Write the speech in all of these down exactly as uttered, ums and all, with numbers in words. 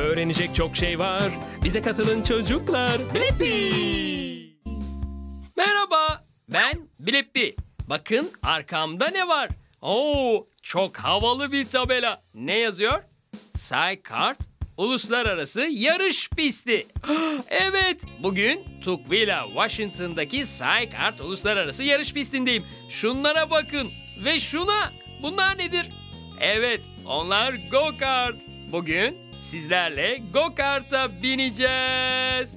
Öğrenecek çok şey var. Bize katılın çocuklar. Blippi. Merhaba, ben Blippi. Bakın arkamda ne var? Oo, çok havalı bir tabela. Ne yazıyor? Sy-Kart Uluslararası Yarış Pisti. Evet, bugün Tukwila, Washington'daki Sy-Kart Uluslararası Yarış Pistindeyim. Şunlara bakın ve şuna. Bunlar nedir? Evet, onlar go-kart. Bugün sizlerle go-kart'a bineceğiz.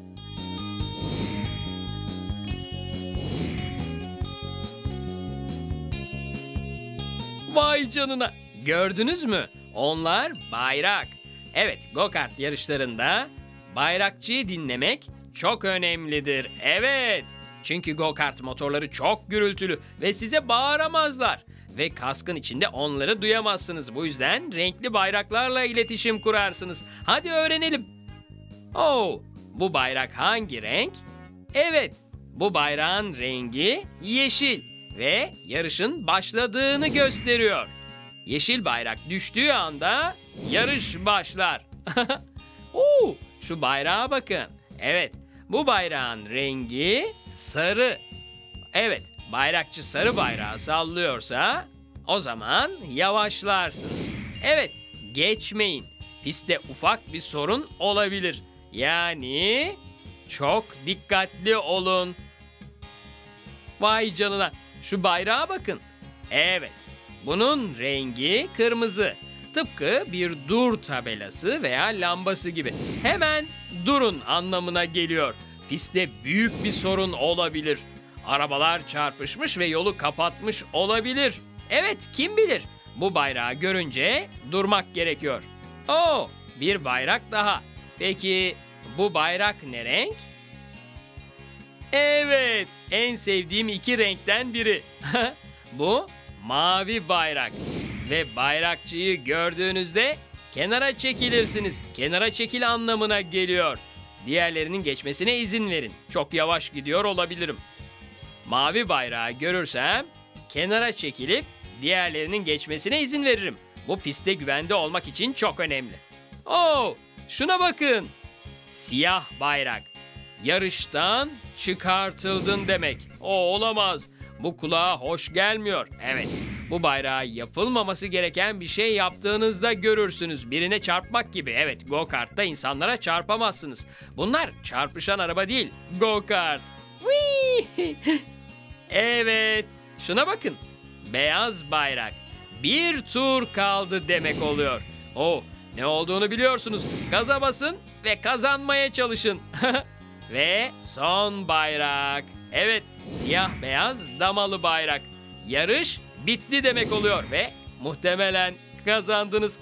Vay canına. Gördünüz mü? Onlar bayrak. Evet, go-kart yarışlarında bayrakçıyı dinlemek çok önemlidir. Evet. Çünkü go-kart motorları çok gürültülü ve size bağıramazlar. Ve kaskın içinde onları duyamazsınız. Bu yüzden renkli bayraklarla iletişim kurarsınız. Hadi öğrenelim. Oo, bu bayrak hangi renk? Evet, bu bayrağın rengi yeşil ve yarışın başladığını gösteriyor. Yeşil bayrak düştüğü anda yarış başlar. Oo, şu bayrağa bakın. Evet, bu bayrağın rengi sarı. Evet, bayrakçı sarı bayrağı sallıyorsa o zaman yavaşlarsınız. Evet, geçmeyin. Pistte ufak bir sorun olabilir. Yani çok dikkatli olun. Vay canına, şu bayrağa bakın. Evet, bunun rengi kırmızı. Tıpkı bir dur tabelası veya lambası gibi. Hemen durun anlamına geliyor. Pistte büyük bir sorun olabilir. Arabalar çarpışmış ve yolu kapatmış olabilir. Evet, kim bilir? Bu bayrağı görünce durmak gerekiyor. Oo, bir bayrak daha. Peki bu bayrak ne renk? Evet, en sevdiğim iki renkten biri. Bu mavi bayrak. Ve bayrakçıyı gördüğünüzde kenara çekilirsiniz. Kenara çekil anlamına geliyor. Diğerlerinin geçmesine izin verin. Çok yavaş gidiyor olabilirim. Mavi bayrağı görürsem kenara çekilip diğerlerinin geçmesine izin veririm. Bu pistte güvende olmak için çok önemli. Oo, şuna bakın. Siyah bayrak. Yarıştan çıkartıldın demek. O olamaz. Bu kulağa hoş gelmiyor. Evet, bu bayrağı yapılmaması gereken bir şey yaptığınızda görürsünüz. Birine çarpmak gibi. Evet, go-kart'ta insanlara çarpamazsınız. Bunlar çarpışan araba değil, go-kart. Whee! Evet, şuna bakın. Beyaz bayrak. Bir tur kaldı demek oluyor. Oh, ne olduğunu biliyorsunuz. Gaza basın ve kazanmaya çalışın. Ve son bayrak. Evet, siyah beyaz damalı bayrak. Yarış bitti demek oluyor ve muhtemelen kazandınız.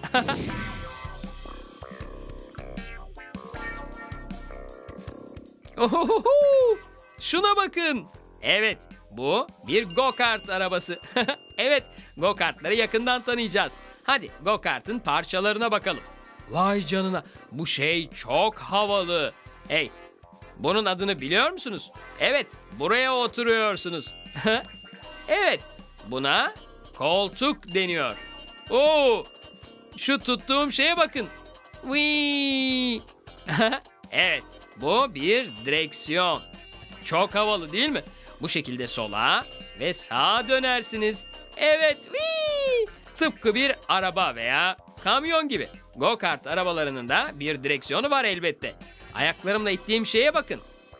Ohohoho! Şuna bakın. Evet, bu bir go-kart arabası. Evet, go-kartları yakından tanıyacağız. Hadi go-kartın parçalarına bakalım. Vay canına, bu şey çok havalı. Hey, bunun adını biliyor musunuz? Evet, buraya oturuyorsunuz. Evet, buna koltuk deniyor. Oo, şu tuttuğum şeye bakın. Whee! Evet, bu bir direksiyon. Çok havalı değil mi? Bu şekilde sola ve sağa dönersiniz. Evet, whee! Tıpkı bir araba veya kamyon gibi. Go-kart arabalarının da bir direksiyonu var elbette. Ayaklarımla ittiğim şeye bakın.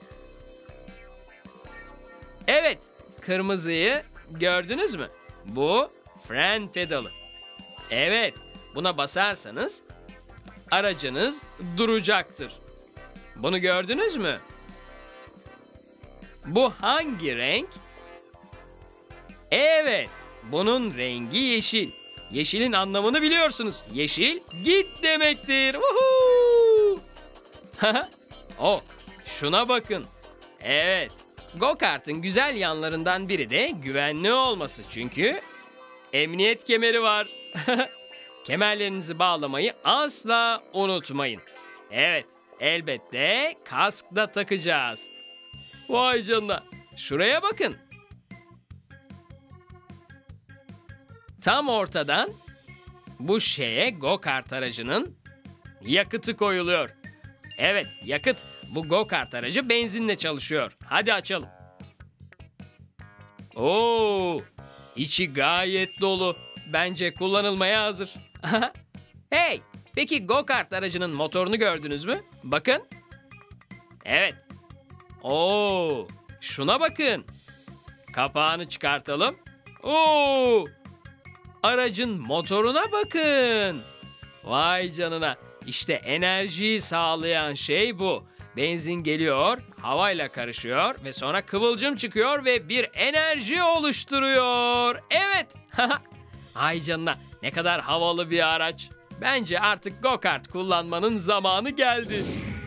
Evet, kırmızıyı gördünüz mü? Bu fren pedalı. Evet, buna basarsanız aracınız duracaktır. Bunu gördünüz mü? Bu hangi renk? Evet, bunun rengi yeşil. Yeşilin anlamını biliyorsunuz. Yeşil git demektir. Woohoo! Oh, şuna bakın. Evet, go-kart'ın güzel yanlarından biri de güvenli olması. Çünkü emniyet kemeri var. Kemerlerinizi bağlamayı asla unutmayın. Evet, elbette kask da takacağız. Vay canına, şuraya bakın. Tam ortadan bu şeye go-kart aracının yakıtı koyuluyor. Evet, yakıt. Bu go-kart aracı benzinle çalışıyor. Hadi açalım. Oo, içi gayet dolu. Bence kullanılmaya hazır. Hey, peki go-kart aracının motorunu gördünüz mü? Bakın. Evet. Oo, şuna bakın. Kapağını çıkartalım. Oo, aracın motoruna bakın. Vay canına. İşte enerjiyi sağlayan şey bu. Benzin geliyor, havayla karışıyor ve sonra kıvılcım çıkıyor ve bir enerji oluşturuyor. Evet. Ay canına, ne kadar havalı bir araç. Bence artık go-kart kullanmanın zamanı geldi.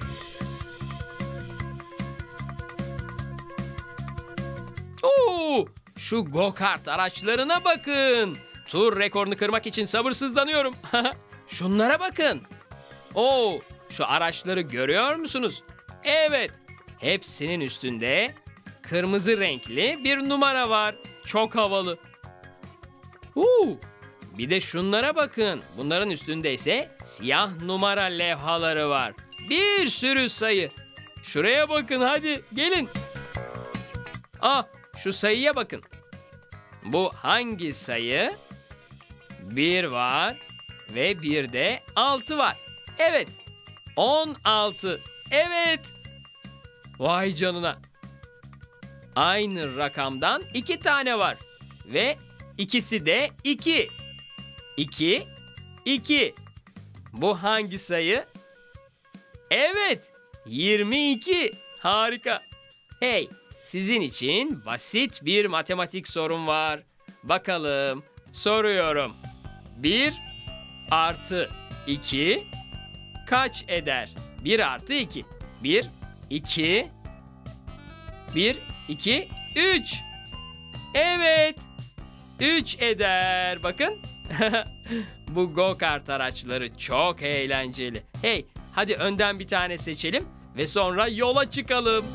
Oo, şu go-kart araçlarına bakın. Tur rekorunu kırmak için sabırsızlanıyorum. Şunlara bakın. Oo, şu araçları görüyor musunuz? Evet, hepsinin üstünde kırmızı renkli bir numara var. Çok havalı. Oo, bir de şunlara bakın. Bunların üstünde ise siyah numara levhaları var. Bir sürü sayı. Şuraya bakın, hadi gelin. Ah, şu sayıya bakın. Bu hangi sayı? Bir var ve bir de altı var. Evet, on altı. Evet. Vay canına. Aynı rakamdan iki tane var. Ve ikisi de iki. iki, iki. Bu hangi sayı? Evet, yirmi iki. Harika. Hey, sizin için basit bir matematik sorum var. Bakalım, soruyorum. bir artı iki kaç eder? bir artı iki. bir, iki, bir, iki, üç. Evet, üç eder. Bakın. Bu go-kart araçları çok eğlenceli. Hey, hadi önden bir tane seçelim ve sonra yola çıkalım.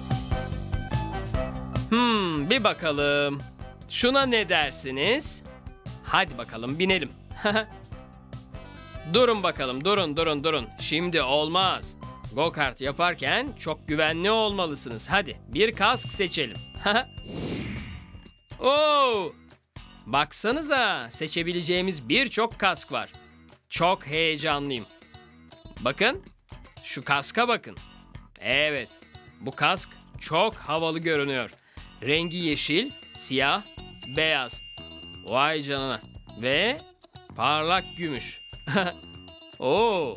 Hmm, bir bakalım. Şuna ne dersiniz? Hadi bakalım binelim. Durun bakalım, durun, durun, durun. Şimdi olmaz. Go-kart yaparken çok güvenli olmalısınız. Hadi bir kask seçelim. Oo! Baksanıza, seçebileceğimiz birçok kask var. Çok heyecanlıyım. Bakın, şu kaska bakın. Evet, bu kask çok havalı görünüyor. Rengi yeşil, siyah, beyaz. Vay canına. Ve parlak gümüş. Oo.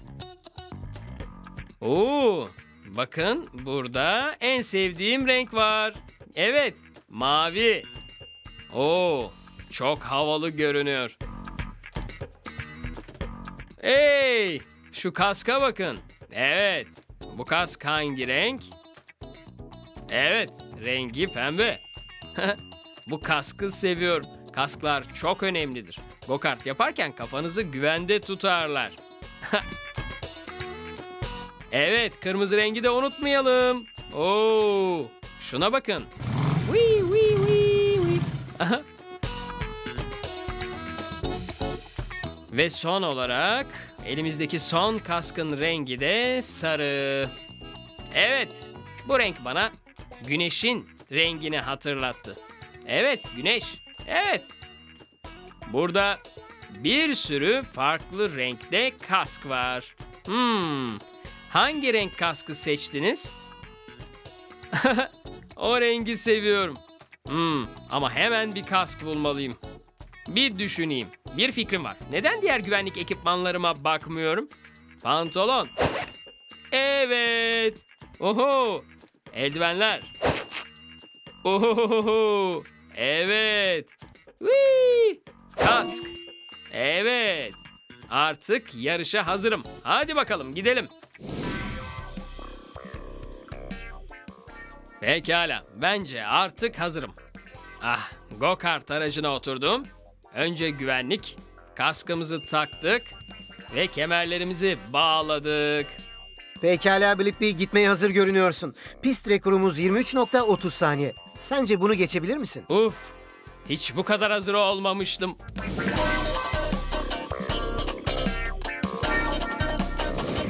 Oo. Bakın, burada en sevdiğim renk var. Evet, mavi. Oo, çok havalı görünüyor. Hey, şu kaska bakın. Evet, bu kask hangi renk? Evet, rengi pembe. Bu kaskı seviyorum. Kasklar çok önemlidir. Go-kart yaparken kafanızı güvende tutarlar. Evet, kırmızı rengi de unutmayalım. Oo, şuna bakın. Wee, wee, wee, wee. Aha. Ve son olarak elimizdeki son kaskın rengi de sarı. Evet, bu renk bana güneşin rengini hatırlattı. Evet, güneş. Evet. Burada bir sürü farklı renkte kask var. Hmm, hangi renk kaskı seçtiniz? O rengi seviyorum. Hmm, ama hemen bir kask bulmalıyım. Bir düşüneyim. Bir fikrim var. Neden diğer güvenlik ekipmanlarıma bakmıyorum? Pantolon. Evet. Oho. Eldivenler. Oho. Evet. Whee! Kask. Evet. Artık yarışa hazırım. Hadi bakalım gidelim. Pekala. Bence artık hazırım. Ah, go-kart aracına oturdum. Önce güvenlik. Kaskımızı taktık. Ve kemerlerimizi bağladık. Pekala Blippi, gitmeye hazır görünüyorsun. Pist rekorumuz yirmi üç nokta otuz saniye. Sence bunu geçebilir misin? Uf. Hiç bu kadar hazır olmamıştım.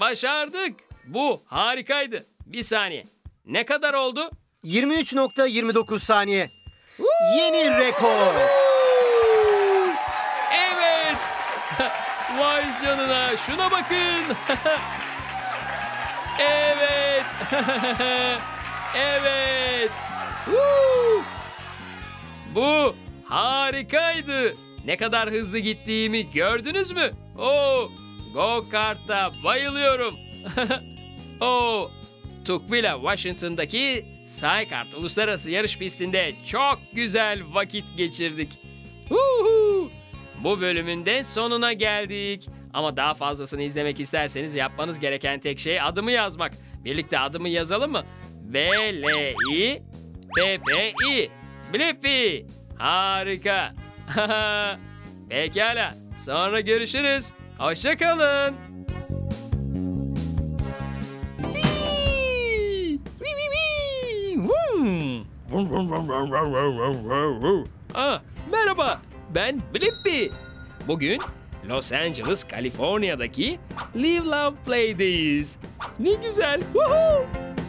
Başardık. Bu harikaydı. Bir saniye. Ne kadar oldu? yirmi üç nokta yirmi dokuz saniye. Yeni rekor. Evet. Vay canına. Şuna bakın. Evet. Evet. Woo! Bu harikaydı. Ne kadar hızlı gittiğimi gördünüz mü? Oo, go-kart'a bayılıyorum. Oo, Tukwila, Washington'daki Saykart Uluslararası Yarış Pisti'nde çok güzel vakit geçirdik. Uhu! Bu bölümün de sonuna geldik. Ama daha fazlasını izlemek isterseniz yapmanız gereken tek şey adımı yazmak. Birlikte adımı yazalım mı? B L I P P I. Blippi. Harika. Pekala. Sonra görüşürüz. Hoşça kalın. Ah, merhaba. Ben Blippi. Bugün Los Angeles, Kaliforniya'daki Live Love Play'deyiz. Ne güzel. Woohoo!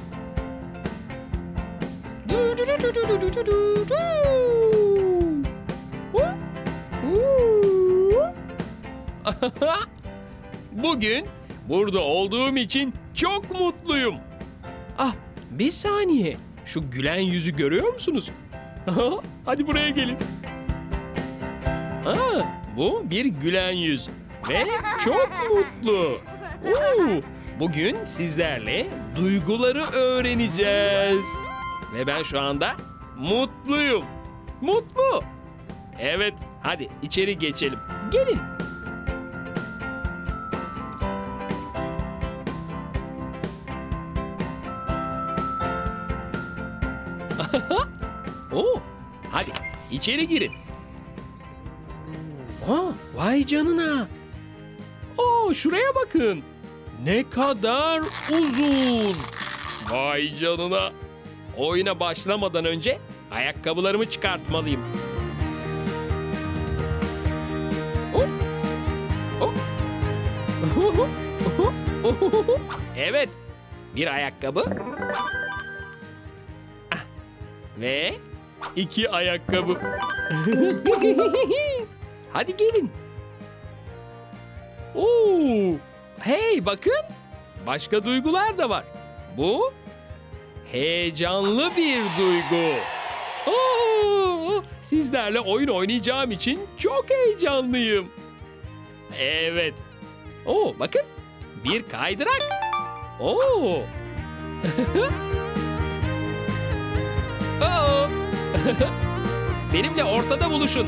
Bugün burada olduğum için çok mutluyum. Ah, bir saniye. Şu gülen yüzü görüyor musunuz? Hadi buraya gelin. Aa, bu bir gülen yüz ve çok mutlu. Oo, bugün sizlerle duyguları öğreneceğiz. Ve ben şu anda mutluyum. Mutlu. Evet, hadi içeri geçelim. Gelin. Oo, hadi içeri girin. Aa, vay canına. Oo, şuraya bakın. Ne kadar uzun. Vay canına. Oyuna başlamadan önce ayakkabılarımı çıkartmalıyım. Hop. Hop. Evet. Bir ayakkabı. Ve iki ayakkabı. Hadi gelin. Oo, hey bakın. Başka duygular da var. Bu heyecanlı bir duygu. Oo, sizlerle oyun oynayacağım için çok heyecanlıyım. Evet. Oo, bakın. Bir kaydırak. Oo. Oo. Benimle ortada buluşun.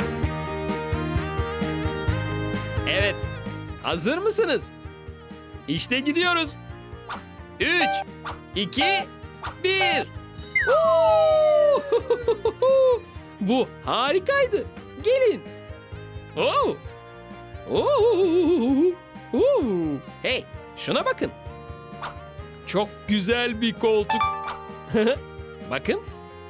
Evet. Hazır mısınız? İşte gidiyoruz. Üç, iki, bir. Bu harikaydı. Gelin. Oo. Oo. Oo. Hey, şuna bakın. Çok güzel bir koltuk. Bakın.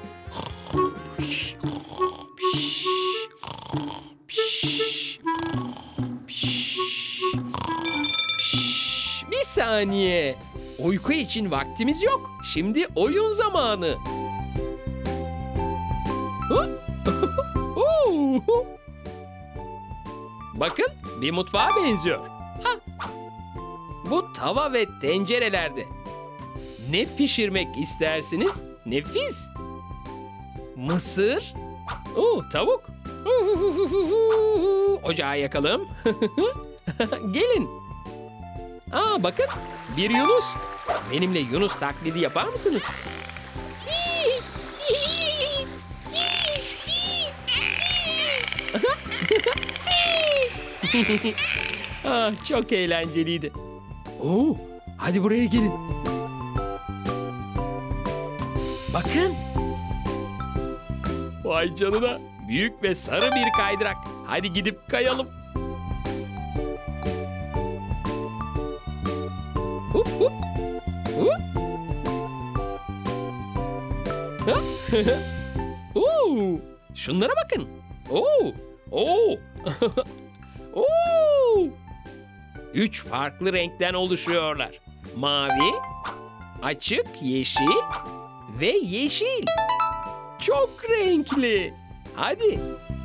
Bir saniye. Uyku için vaktimiz yok. Şimdi oyun zamanı. Bakın, bir mutfağa benziyor. Ha. Bu tava ve tencerelerde. Ne pişirmek istersiniz? Nefis. Mısır. Oo, tavuk. Ocağı yakalım. Gelin. Aa, bakın. Bir Yunus. Benimle Yunus taklidi yapar mısınız? Ah, çok eğlenceliydi. Oo, hadi buraya gelin. Bakın. Vay canına. Büyük ve sarı bir kaydırak. Hadi gidip kayalım. Hup hup. Hup. Oo, şunlara bakın. Oo. Oo. Oo. Üç farklı renkten oluşuyorlar. Mavi, açık yeşil ve yeşil. Çok renkli. Hadi.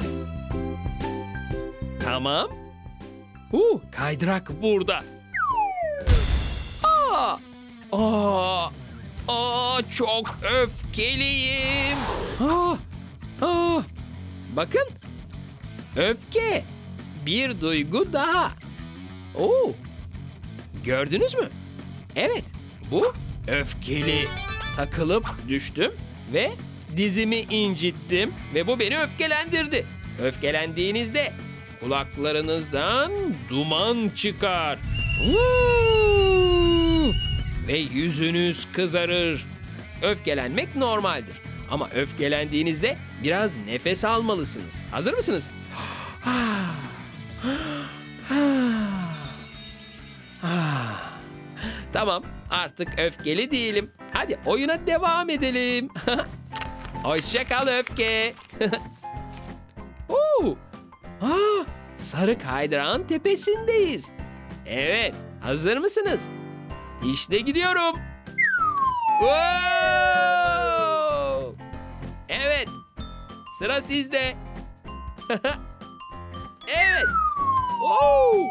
Tamam. Uh, kaydırak burada. Aa, aa, aa, çok öfkeliyim. Aa, aa. Bakın. Öfke. Bir duygu daha. Oo. Gördünüz mü? Evet. Bu öfkeli. Takılıp düştüm ve dizimi incittim ve bu beni öfkelendirdi. Öfkelendiğinizde kulaklarınızdan duman çıkar. Vuuu! Ve yüzünüz kızarır. Öfkelenmek normaldir. Ama öfkelendiğinizde biraz nefes almalısınız. Hazır mısınız? Tamam, artık öfkeli değilim. Hadi oyuna devam edelim. Hoşça kal öfke. Oo! Aa, sarı kaydırağın tepesindeyiz. Evet, hazır mısınız? İşte gidiyorum. Wow! Evet, sıra sizde. Evet. Oo!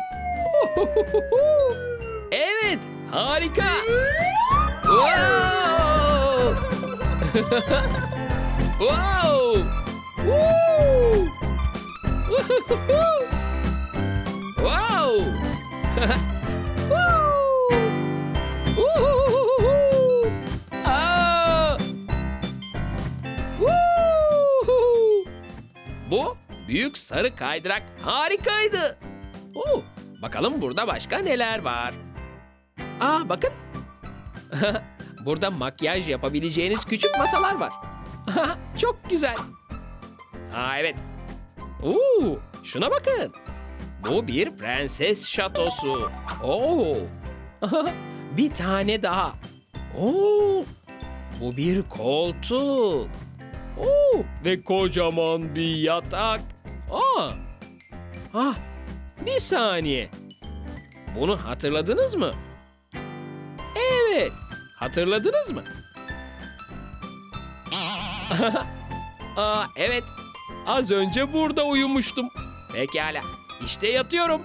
Evet, harika. Wow! Wow! Woo! Wow! Aa! Bu büyük sarı kaydırak harikaydı. Oo, bakalım burada başka neler var. Aa, bakın. Burada makyaj yapabileceğiniz küçük masalar var. Çok güzel. Aa, evet. Oo, şuna bakın. Bu bir prenses şatosu. Oo. Bir tane daha. Oo. Bu bir koltuk. Oo, ve kocaman bir yatak. Aa. Ah, bir saniye. Bunu hatırladınız mı? Evet, hatırladınız mı? Aa, evet. Az önce burada uyumuştum. Pekala. İşte yatıyorum.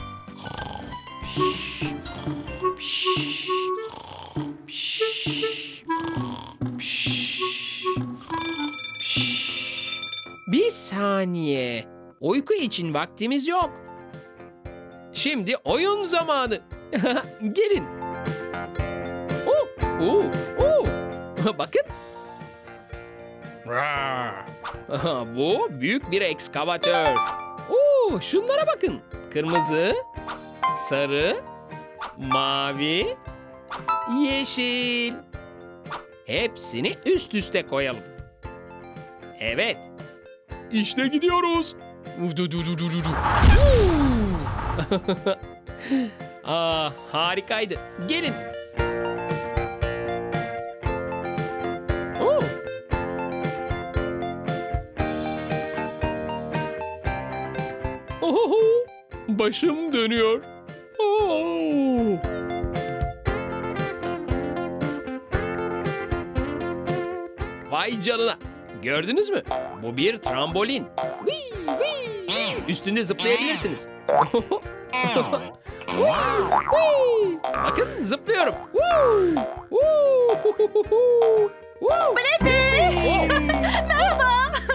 Bir saniye. Uyku için vaktimiz yok. Şimdi oyun zamanı. Gelin. Oh, oh, oh. Bakın. Bu büyük bir ekskavatör. Oo, şunlara bakın. Kırmızı, sarı, mavi, yeşil. Hepsini üst üste koyalım. Evet. İşte gidiyoruz. Aa, harikaydı. Gelin. Oo. Ohoho, başım dönüyor. Oo. Vay canına. Gördünüz mü? Bu bir trambolin. Wii, wii, wii. Üstünde zıplayabilirsiniz. Bakın zıplıyorum. Blippi! Merhaba.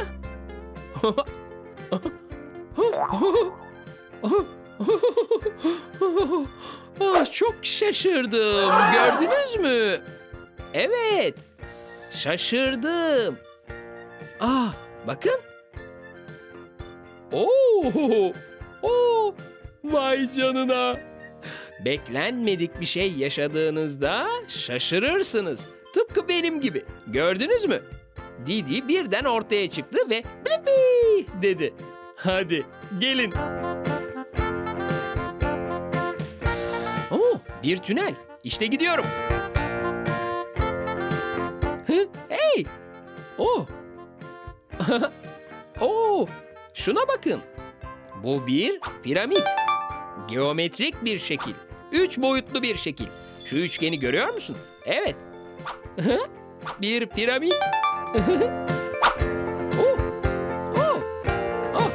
Ah, çok şaşırdım. Gördünüz mü? Evet. Şaşırdım. Ah, bakın. Oo! Oo! Vay canına. Beklenmedik bir şey yaşadığınızda şaşırırsınız. Tıpkı benim gibi. Gördünüz mü? Didi birden ortaya çıktı ve Blippi dedi. Hadi gelin. Oo, bir tünel. İşte gidiyorum. Hı, hey! Oo! Oo! Şuna bakın. Bu bir piramit. geometrik bir şekil. Üç boyutlu bir şekil. Şu üçgeni görüyor musun? Evet. Bir piramit. Oh. Oh. Oh.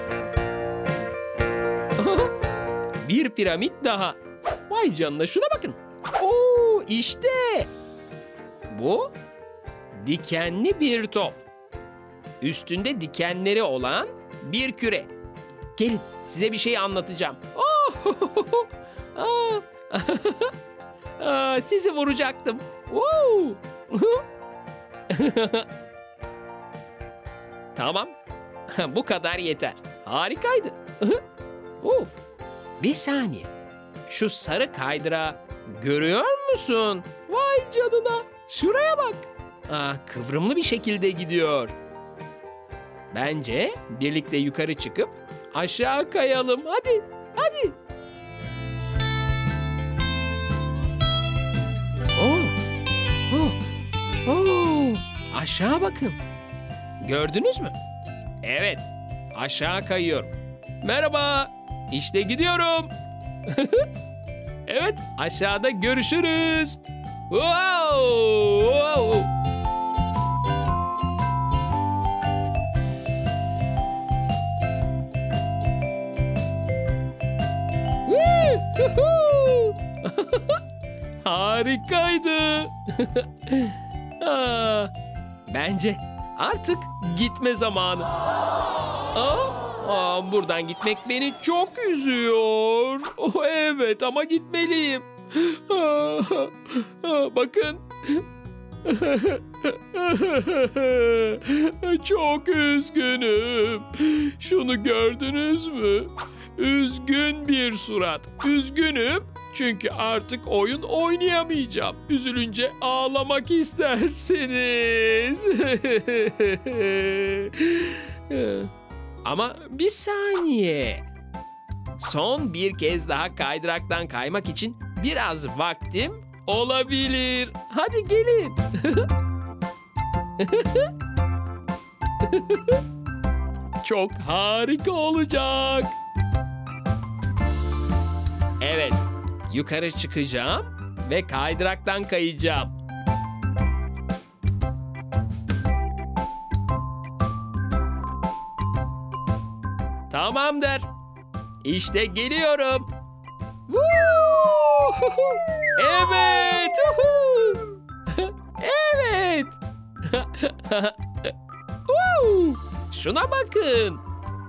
Bir piramit daha. Vay canına, şuna bakın. Oo, işte. Bu dikenli bir top. Üstünde dikenleri olan bir küre. Gelin, size bir şey anlatacağım. Oh. Aa. Aa, sizi vuracaktım. Wow. Tamam. Bu kadar yeter. Harikaydı. Oh. Bir saniye. Şu sarı kaydırağı görüyor musun? Vay canına. Şuraya bak. Ah, kıvrımlı bir şekilde gidiyor. Bence birlikte yukarı çıkıp aşağı kayalım. Hadi. Hadi. Oh. Oh. Oh. Aşağı bakın. Gördünüz mü? Evet. Aşağı kayıyorum. Merhaba. İşte gidiyorum. Evet. Aşağıda görüşürüz. Wow. Wow. Harikaydı. Aa, bence artık gitme zamanı. Aa, aa, buradan gitmek beni çok üzüyor. Oh, evet ama gitmeliyim. Aa, aa, bakın. Çok üzgünüm. Şunu gördünüz mü? Üzgün bir surat. Üzgünüm çünkü artık oyun oynayamayacağım. Üzülünce ağlamak istersiniz. Ama bir saniye. Son bir kez daha kaydıraktan kaymak için biraz vaktim olabilir. Hadi gelin. Çok harika olacak. Evet, yukarı çıkacağım ve kaydıraktan kayacağım. Tamamdır. İşte geliyorum. Woo! Evet. Evet. Şuna bakın.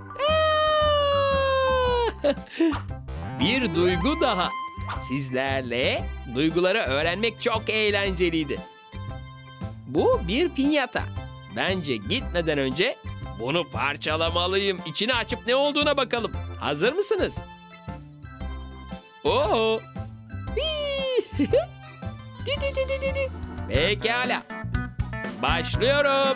Bir duygu daha. Sizlerle duyguları öğrenmek çok eğlenceliydi. Bu bir pinyata. Bence gitmeden önce bunu parçalamalıyım. İçini açıp ne olduğuna bakalım. Hazır mısınız? Oo. Pekala. Başlıyorum.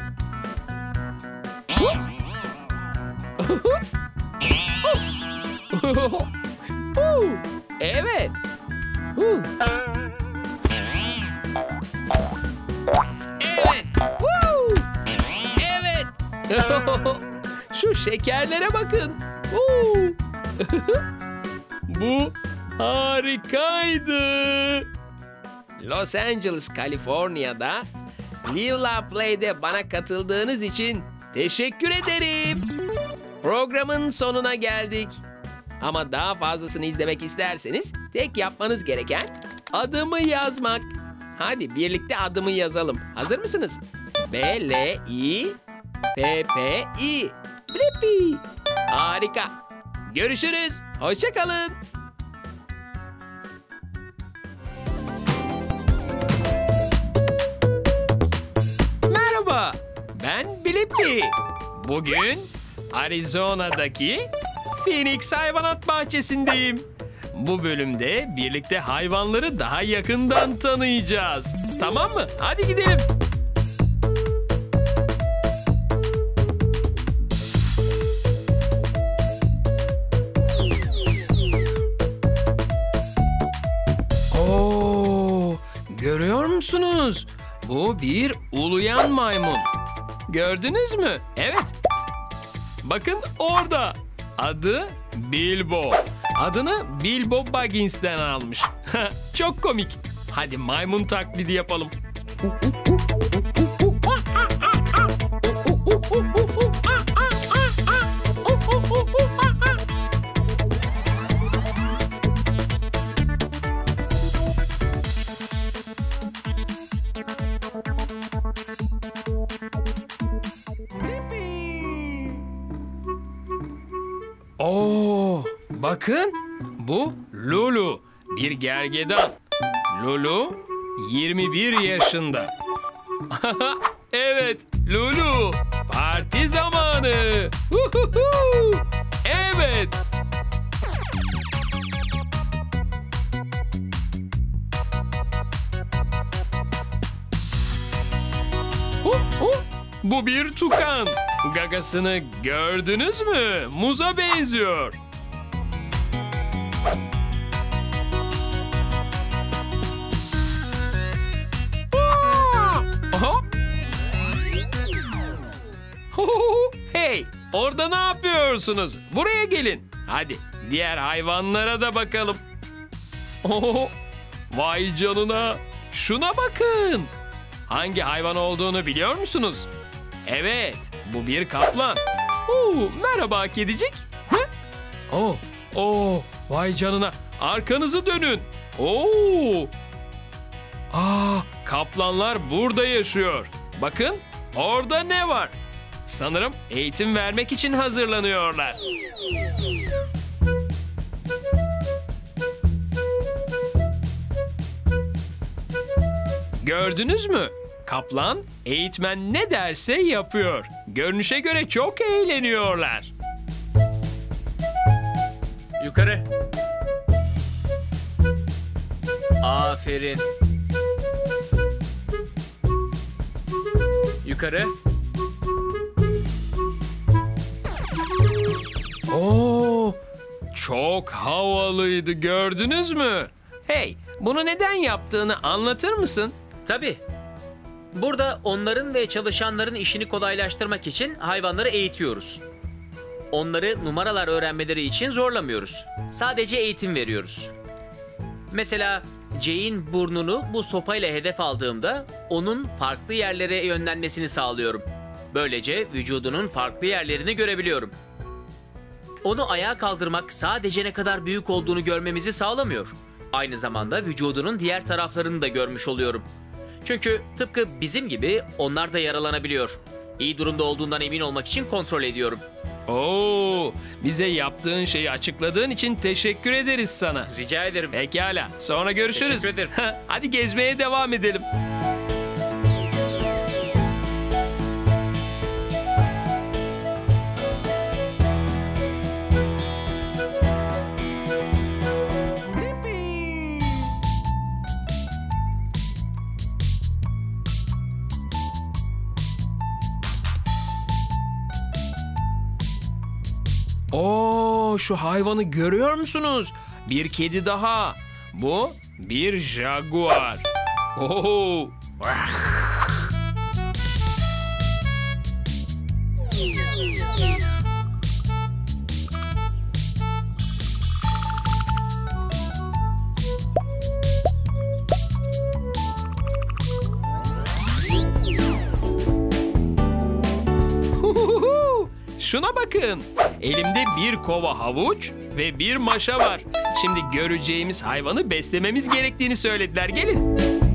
Evet. Evet. Evet. Şu şekerlere bakın. Bu harikaydı. Los Angeles, Kaliforniya'da Live La Play'de bana katıldığınız için teşekkür ederim. Programın sonuna geldik. Ama daha fazlasını izlemek isterseniz tek yapmanız gereken adımı yazmak. Hadi birlikte adımı yazalım. Hazır mısınız? B L I P P I. Blippi. Harika. Görüşürüz. Hoşça kalın. Merhaba. Ben Blippi. Bugün Arizona'daki Phoenix Hayvanat Bahçesi'ndeyim. Bu bölümde birlikte hayvanları daha yakından tanıyacağız. Tamam mı? Hadi gidelim. Oo, görüyor musunuz? Bu bir uluyan maymun. Gördünüz mü? Evet. Bakın orada. Adı Bilbo. Adını Bilbo Baggins'ten almış. Çok komik. Hadi maymun taklidi yapalım. Oo, bakın bu Lulu, bir gergedan. Lulu yirmi bir yaşında. Evet, Lulu, parti zamanı. Huhuhu. Evet. Hu, hu. Bu bir tukan. Gagasını gördünüz mü? Muza benziyor. Aha. Hey, orada ne yapıyorsunuz? Buraya gelin. Hadi diğer hayvanlara da bakalım. Oh, vay canına. Şuna bakın. Hangi hayvan olduğunu biliyor musunuz? Evet, bu bir kaplan. Oo, merhaba kedicik. Hı? Oh, oh, vay canına. Arkanızı dönün. Oo. Aa, kaplanlar burada yaşıyor. Bakın, orada ne var? Sanırım eğitim vermek için hazırlanıyorlar. Gördünüz mü? Kaplan, eğitmen ne derse yapıyor. Görünüşe göre çok eğleniyorlar. Yukarı. Aferin. Yukarı. Oo, çok havalıydı, gördünüz mü? Hey, bunu neden yaptığını anlatır mısın? Tabii. Burada onların ve çalışanların işini kolaylaştırmak için hayvanları eğitiyoruz. Onları numaralar öğrenmeleri için zorlamıyoruz. Sadece eğitim veriyoruz. Mesela Jay'in burnunu bu sopayla hedef aldığımda onun farklı yerlere yönlenmesini sağlıyorum. Böylece vücudunun farklı yerlerini görebiliyorum. Onu ayağa kaldırmak sadece ne kadar büyük olduğunu görmemizi sağlamıyor. Aynı zamanda vücudunun diğer taraflarını da görmüş oluyorum. Çünkü tıpkı bizim gibi onlar da yaralanabiliyor. İyi durumda olduğundan emin olmak için kontrol ediyorum. Oo, bize yaptığın şeyi açıkladığın için teşekkür ederiz sana. Rica ederim. Pekala, sonra görüşürüz. Teşekkür ederim. Hadi gezmeye devam edelim. Oo, şu hayvanı görüyor musunuz? Bir kedi daha. Bu bir jaguar. Oo. Şuna bakın. Elimde bir kova havuç ve bir maşa var. Şimdi göreceğimiz hayvanı beslememiz gerektiğini söylediler. Gelin.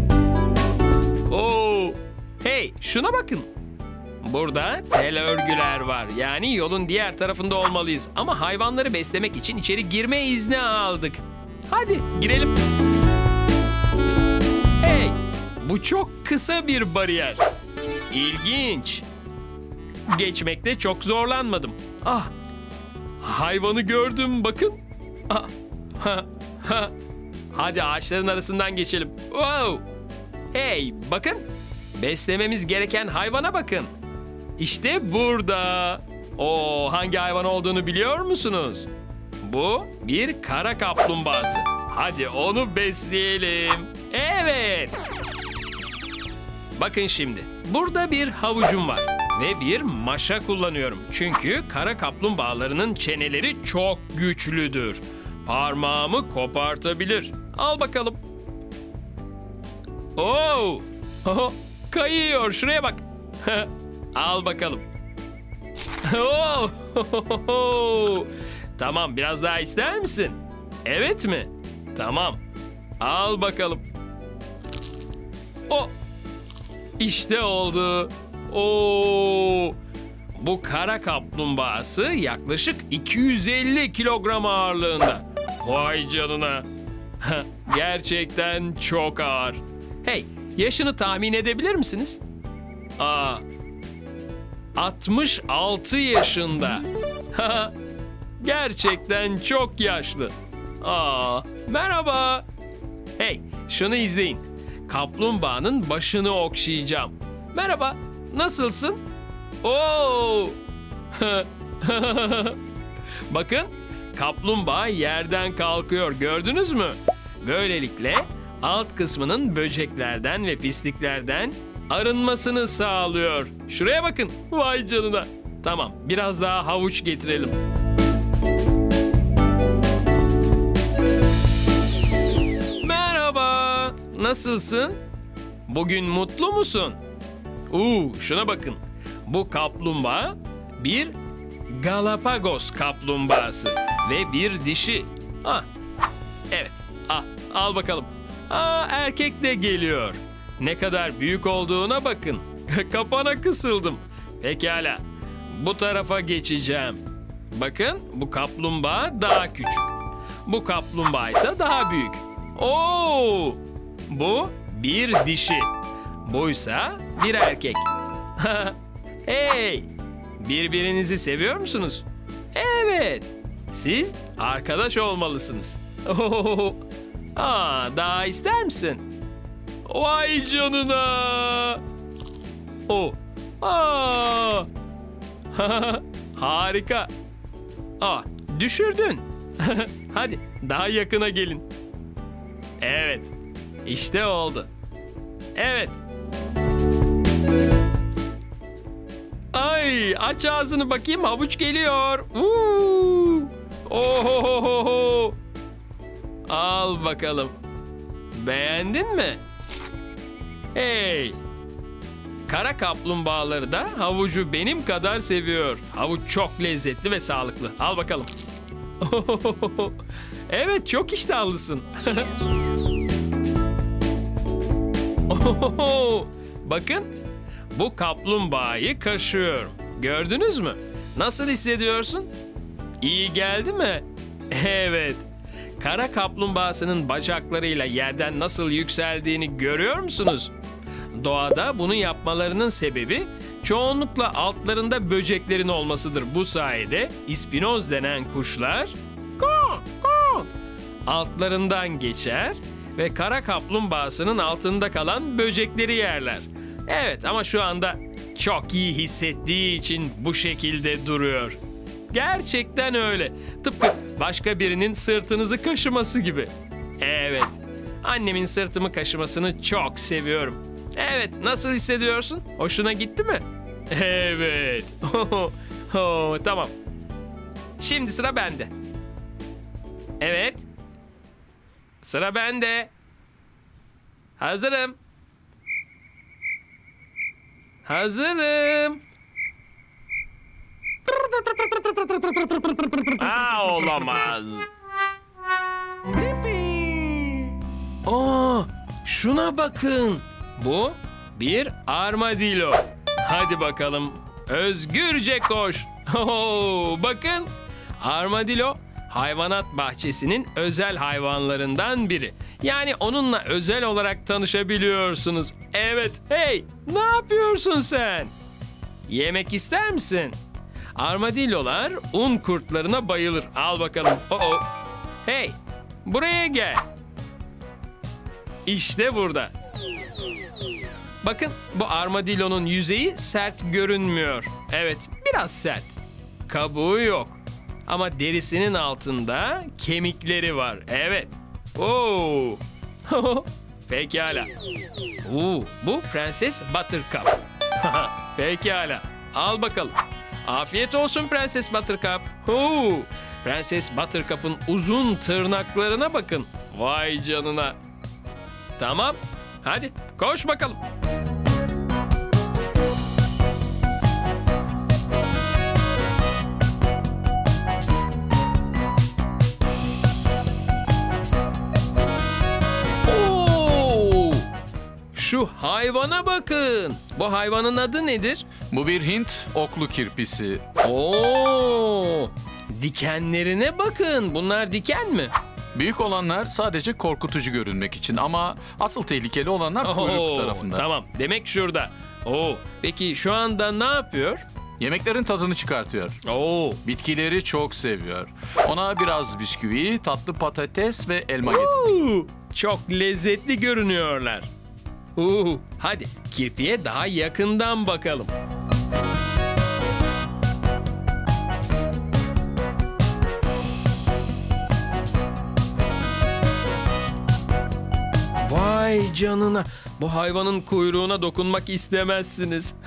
Oo. Hey, şuna bakın. Burada tel örgüler var. Yani yolun diğer tarafında olmalıyız. Ama hayvanları beslemek için içeri girme izni aldık. Hadi girelim. Hey, bu çok kısa bir bariyer. İlginç. Geçmekte çok zorlanmadım. Ah, hayvanı gördüm, bakın. Ah, ha, ha. Hadi ağaçların arasından geçelim. Wow. Hey, bakın. Beslememiz gereken hayvana bakın. İşte burada. Oo, hangi hayvan olduğunu biliyor musunuz? Bu bir kara kaplumbağası. Hadi onu besleyelim. Evet. Bakın şimdi. Burada bir havucum var. Ve bir maşa kullanıyorum. Çünkü kara kaplumbağalarının çeneleri çok güçlüdür. parmağımı kopartabilir. Al bakalım. Oo! Oho, kayıyor. Şuraya bak. Al bakalım. Oo! Tamam, biraz daha ister misin? Evet mi? Tamam. Al bakalım. O. İşte oldu. Oo! Bu kara kaplumbağası yaklaşık iki yüz elli kilogram ağırlığında. Vay canına. Gerçekten çok ağır. Hey, yaşını tahmin edebilir misiniz? Aa, altmış altı yaşında. Gerçekten çok yaşlı. Aa, merhaba. Hey, şunu izleyin. Kaplumbağanın başını okşayacağım. Merhaba, nasılsın? Oo! Bakın, kaplumbağa yerden kalkıyor. Gördünüz mü? Böylelikle alt kısmının böceklerden ve pisliklerden arınmasını sağlıyor. Şuraya bakın. Vay canına. Tamam, biraz daha havuç getirelim. Merhaba. Nasılsın? Bugün mutlu musun? Uuu, şuna bakın. Bu kaplumbağa bir Galapagos kaplumbağası ve bir dişi. Ah, evet. Ah, al bakalım. Aa, erkek de geliyor. Ne kadar büyük olduğuna bakın. Kapana kısıldım. Pekala. Bu tarafa geçeceğim. Bakın, bu kaplumbağa daha küçük. Bu kaplumbağa ise daha büyük. Oo! Bu bir dişi. Buysa bir erkek. Hey! Birbirinizi seviyor musunuz? Evet. Siz arkadaş olmalısınız. Aa, daha ister misin? Vay canına. O. Aa. Harika. Aa, düşürdün. Hadi daha yakına gelin. Evet. İşte oldu. Evet. Ay, aç ağzını bakayım, havuç geliyor. Uuu. Ohohoho. Al bakalım. Beğendin mi? Hey. Kara kaplumbağaları da havucu benim kadar seviyor. Havuç çok lezzetli ve sağlıklı. Al bakalım. Evet, çok iştahlısın. Bakın, bu kaplumbağayı kaşıyorum. Gördünüz mü? Nasıl hissediyorsun? İyi geldi mi? Evet. Kara kaplumbağasının bacaklarıyla yerden nasıl yükseldiğini görüyor musunuz? Doğada bunu yapmalarının sebebi çoğunlukla altlarında böceklerin olmasıdır. Bu sayede ispinoz denen kuşlar kon, kon, altlarından geçer ve kara kaplumbağasının altında kalan böcekleri yerler. Evet, ama şu anda çok iyi hissettiği için bu şekilde duruyor. Gerçekten öyle. Tıpkı başka birinin sırtınızı kaşıması gibi. Evet, annemin sırtımı kaşımasını çok seviyorum. Evet, nasıl hissediyorsun? Hoşuna gitti mi? Evet. Oh, tamam. Şimdi sıra bende. Evet. Sıra bende. Hazırım. Hazırım. Aa, olamaz. Aa, şuna bakın. Bu bir armadillo. Hadi bakalım. Özgürce koş. Oo, bakın. Armadillo hayvanat bahçesinin özel hayvanlarından biri. Yani onunla özel olarak tanışabiliyorsunuz. Evet. Hey, ne yapıyorsun sen? Yemek ister misin? Armadillolar un kurtlarına bayılır. Al bakalım. Oh, hey, buraya gel. İşte burada. Bakın, bu armadillonun yüzeyi sert görünmüyor. Evet, biraz sert. Kabuğu yok. Ama derisinin altında kemikleri var. Evet. Oo. Pekala. Oo, bu Prenses Buttercup. Pekala. Al bakalım. Afiyet olsun Prenses Buttercup. Oo. Prenses Buttercup'ın uzun tırnaklarına bakın. Vay canına. Tamam, hadi koş bakalım. Oo! Şu hayvana bakın. Bu hayvanın adı nedir? Bu bir Hint oklu kirpisi. Oo! Dikenlerine bakın. Bunlar diken mi? Büyük olanlar sadece korkutucu görünmek için ama asıl tehlikeli olanlar kuyruk Oo, tarafında. Tamam. Demek şurada. Oo. Peki şu anda ne yapıyor? Yemeklerin tadını çıkartıyor. Oo. Bitkileri çok seviyor. Ona biraz bisküvi, tatlı patates ve elma getirdim. Oo, çok lezzetli görünüyorlar. Oo, hadi kirpiye daha yakından bakalım. Vay canına. Bu hayvanın kuyruğuna dokunmak istemezsiniz.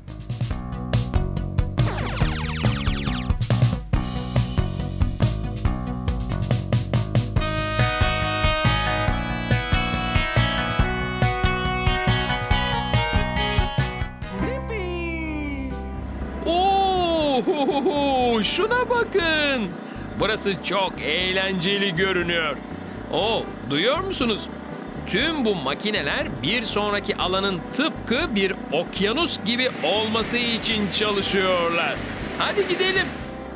Oo, şuna bakın. Burası çok eğlenceli görünüyor. Oo, duyuyor musunuz? Tüm bu makineler bir sonraki alanın tıpkı bir okyanus gibi olması için çalışıyorlar. Hadi gidelim.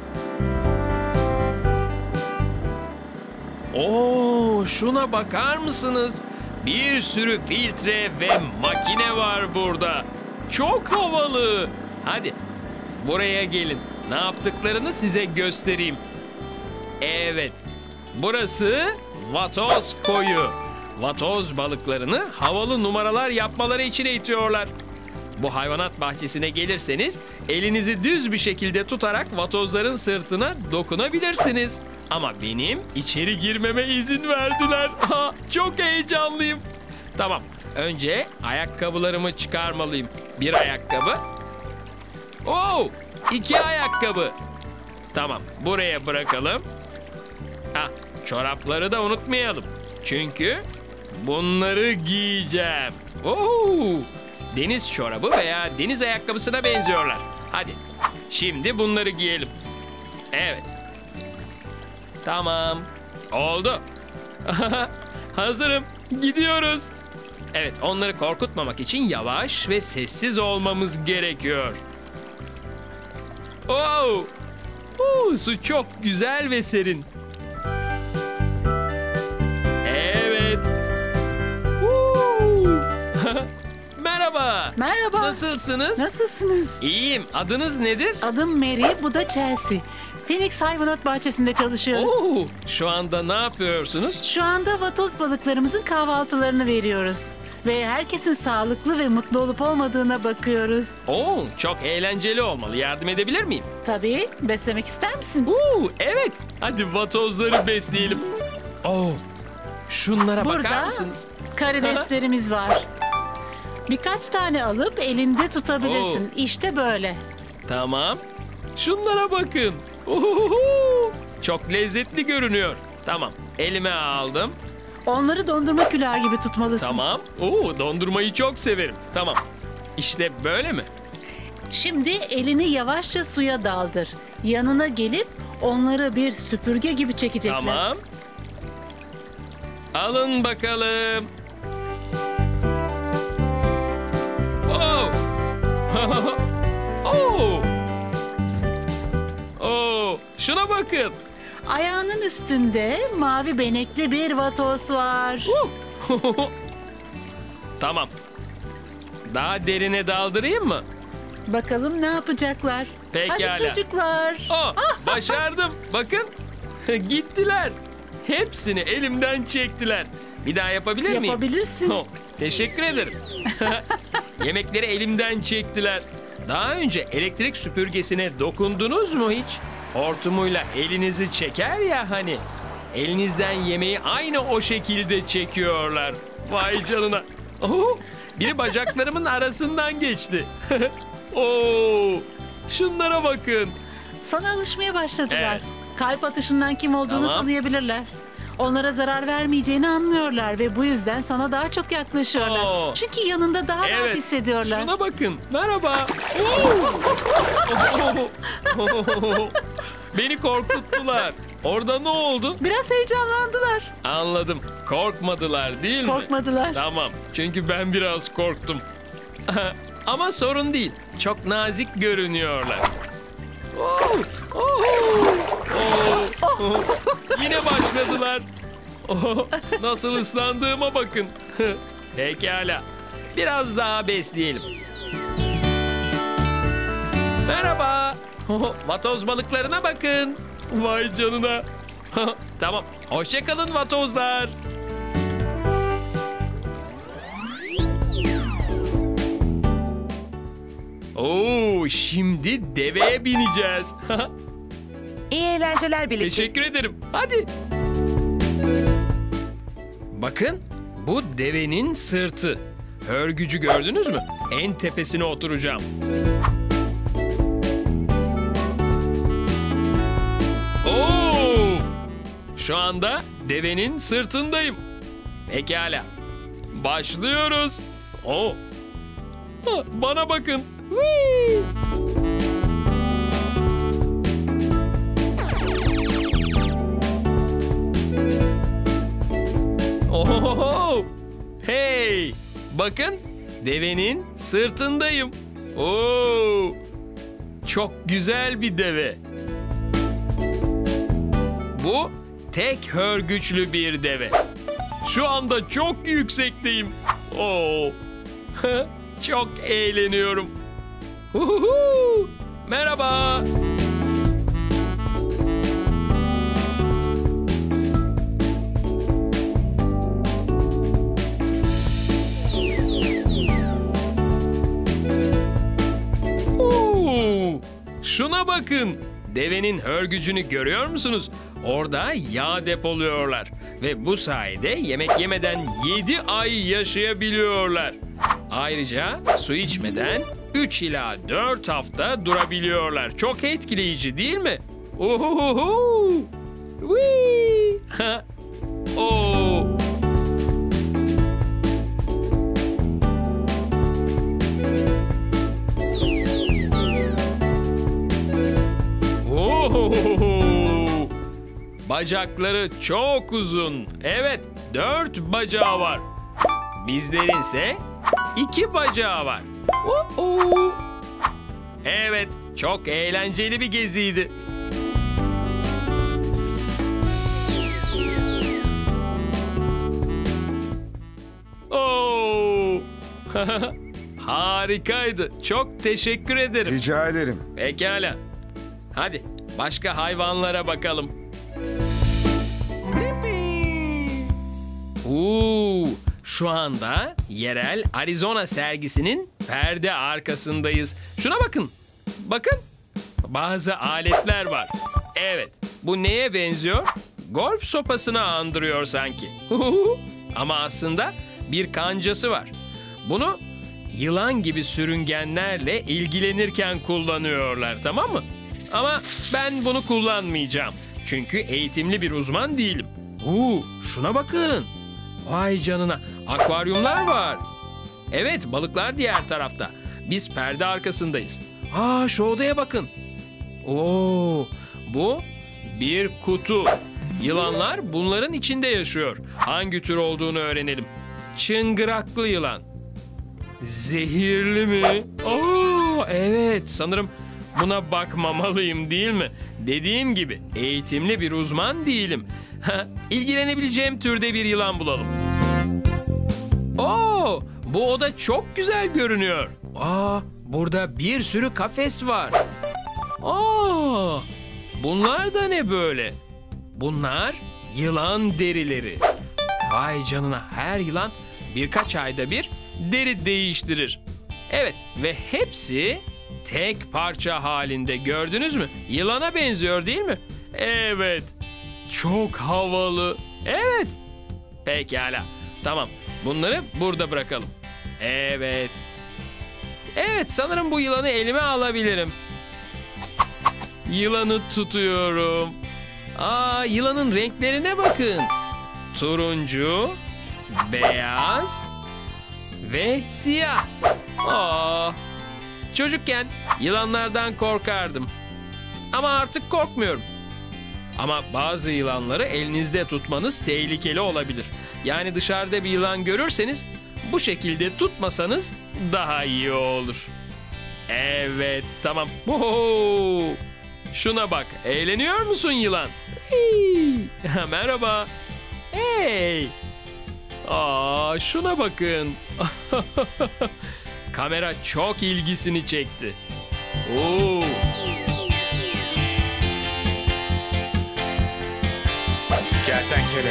Oo, şuna bakar mısınız? Bir sürü filtre ve makine var burada. Çok havalı. Hadi buraya gelin. Ne yaptıklarını size göstereyim. Evet. Burası vatoz koyu. Vatoz balıklarını havalı numaralar yapmaları için eğitiyorlar. Bu hayvanat bahçesine gelirseniz elinizi düz bir şekilde tutarak vatozların sırtına dokunabilirsiniz. Ama benim içeri girmeme izin verdiler. Ha, çok heyecanlıyım. Tamam. Önce ayakkabılarımı çıkarmalıyım. Bir ayakkabı. Oo, iki ayakkabı. Tamam. Buraya bırakalım. Ha, çorapları da unutmayalım. Çünkü bunları giyeceğim. Oo! Deniz çorabı veya deniz ayakkabısına benziyorlar. Hadi. Şimdi bunları giyelim. Evet. Tamam. Oldu. Hazırım. Gidiyoruz. Evet, onları korkutmamak için yavaş ve sessiz olmamız gerekiyor. Oo! Oo, su çok güzel ve serin. Evet. Woo! Merhaba. Merhaba. Nasılsınız? Nasılsınız? İyiyim. Adınız nedir? Adım Mary, bu da Chelsea. Phoenix Hayvanat Bahçesi'nde çalışıyoruz. Oo, şu anda ne yapıyorsunuz? Şu anda vatoz balıklarımızın kahvaltılarını veriyoruz. Ve herkesin sağlıklı ve mutlu olup olmadığına bakıyoruz. Oo, çok eğlenceli olmalı. Yardım edebilir miyim? Tabii, beslemek ister misin? Oo, evet. Hadi vatozları besleyelim. Oo, şunlara bakar Burada mısınız? karideslerimiz var. Birkaç tane alıp elinde tutabilirsin. Oo. İşte böyle. Tamam. Şunlara bakın. Ohoho! Çok lezzetli görünüyor. Tamam. Elime aldım. Onları dondurma külahı gibi tutmalısın. Tamam. Oo, dondurmayı çok severim. Tamam. İşte böyle mi? Şimdi elini yavaşça suya daldır. Yanına gelip onları bir süpürge gibi çekecekler. Tamam. Alın bakalım. Oh. Oh. Oh. Şuna bakın. Ayağının üstünde mavi benekli bir vatoz var. Tamam. Daha derine daldırayım mı? Bakalım ne yapacaklar? Pekala. Hadi çocuklar. Oh, başardım. Bakın. Gittiler. Hepsini elimden çektiler. Bir daha yapabilir miyim? Yapabilirsin. Oh, teşekkür ederim. Yemekleri elimden çektiler. Daha önce elektrik süpürgesine dokundunuz mu hiç? Hortumuyla elinizi çeker ya hani. Elinizden yemeği aynı o şekilde çekiyorlar. Vay canına. Oh, biri bacaklarımın arasından geçti. Oo, şunlara bakın. Sana alışmaya başladılar. Evet. Kalp atışından kim olduğunu Tamam. tanıyabilirler. Onlara zarar vermeyeceğini anlıyorlar ve bu yüzden sana daha çok yaklaşıyorlar. Oo. Çünkü yanında daha rahat Evet. hissediyorlar. Şuna bakın. Merhaba. Beni korkuttular. Orada ne oldu? Biraz heyecanlandılar. Anladım. Korkmadılar değil mi? Korkmadılar. Tamam. Çünkü ben biraz korktum. Ama sorun değil. Çok nazik görünüyorlar. Oh, oh, oh, oh. Yine başladılar. Oh, nasıl ıslandığıma bakın. Pekala. Biraz daha besleyelim. Merhaba. Oh, vatoz balıklarına bakın. Vay canına. Tamam. Hoşça kalın vatozlar. Oo, şimdi deveye bineceğiz. İyi eğlenceler birlikte. Teşekkür ederim. Hadi. Bakın, bu devenin sırtı. Hörgücü gördünüz mü? En tepesine oturacağım. Oo! Şu anda devenin sırtındayım. Pekala. Başlıyoruz. Oo. Ha, bana bakın. Whee! Ohoho! Hey! Bakın, devenin sırtındayım. Oo! Çok güzel bir deve. Bu tek hörgüçlü bir deve. Şu anda çok yüksekteyim. Oo! Çok eğleniyorum. Uhuhu! Merhaba. Oo! Şuna bakın. Devenin hörgücünü görüyor musunuz? Orada yağ depoluyorlar. Ve bu sayede yemek yemeden yedi ay yaşayabiliyorlar. Ayrıca su içmeden üç ila dört hafta durabiliyorlar. Çok etkileyici değil mi? Uhuhuhu! Whee! Ha! Oo! Ohohoho! Bacakları çok uzun. Evet, dört bacağı var. Bizlerin ise iki bacağı var. Oo! Evet, çok eğlenceli bir geziydi. Oo! Harikaydı. Çok teşekkür ederim. Rica ederim. Pekala. Hadi başka hayvanlara bakalım. Uuu, şu anda yerel Arizona sergisinin perde arkasındayız. Şuna bakın. Bakın. Bazı aletler var. Evet. Bu neye benziyor? Golf sopasına andırıyor sanki. Ama aslında bir kancası var. Bunu yılan gibi sürüngenlerle ilgilenirken kullanıyorlar, tamam mı? Ama ben bunu kullanmayacağım. Çünkü eğitimli bir uzman değilim. Uuu, şuna bakın. Vay canına, akvaryumlar var. Evet, balıklar diğer tarafta. Biz perde arkasındayız. Aa, şu odaya bakın. Oo, bu bir kutu. Yılanlar bunların içinde yaşıyor. Hangi tür olduğunu öğrenelim. Çıngıraklı yılan. Zehirli mi? Oo, evet, sanırım buna bakmamalıyım değil mi? Dediğim gibi eğitimli bir uzman değilim. İlgilenebileceğim türde bir yılan bulalım. Oo, bu oda çok güzel görünüyor. Aa, burada bir sürü kafes var. Aa, bunlar da ne böyle? Bunlar yılan derileri. Vay canına, her yılan birkaç ayda bir deri değiştirir. Evet, ve hepsi tek parça halinde, gördünüz mü? Yılana benziyor değil mi? Evet. Çok havalı. Evet. Pekala. Tamam. Bunları burada bırakalım. Evet. Evet, sanırım bu yılanı elime alabilirim. Yılanı tutuyorum. Aa, yılanın renklerine bakın. Turuncu, beyaz ve siyah. Aa, çocukken yılanlardan korkardım. Ama artık korkmuyorum. Ama bazı yılanları elinizde tutmanız tehlikeli olabilir. Yani dışarıda bir yılan görürseniz bu şekilde tutmasanız daha iyi olur. Evet, tamam. Oho! Şuna bak, eğleniyor musun yılan? Hii! Merhaba. Hey! Aa, şuna bakın. Kamera çok ilgisini çekti. Oo! Kertenkele.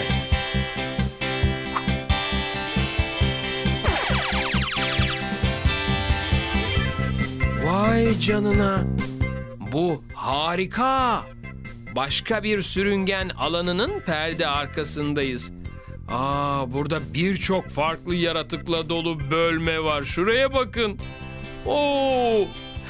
Vay canına. Bu harika. Başka bir sürüngen alanının perde arkasındayız. Aa, burada birçok farklı yaratıkla dolu bölme var. Şuraya bakın. Oo!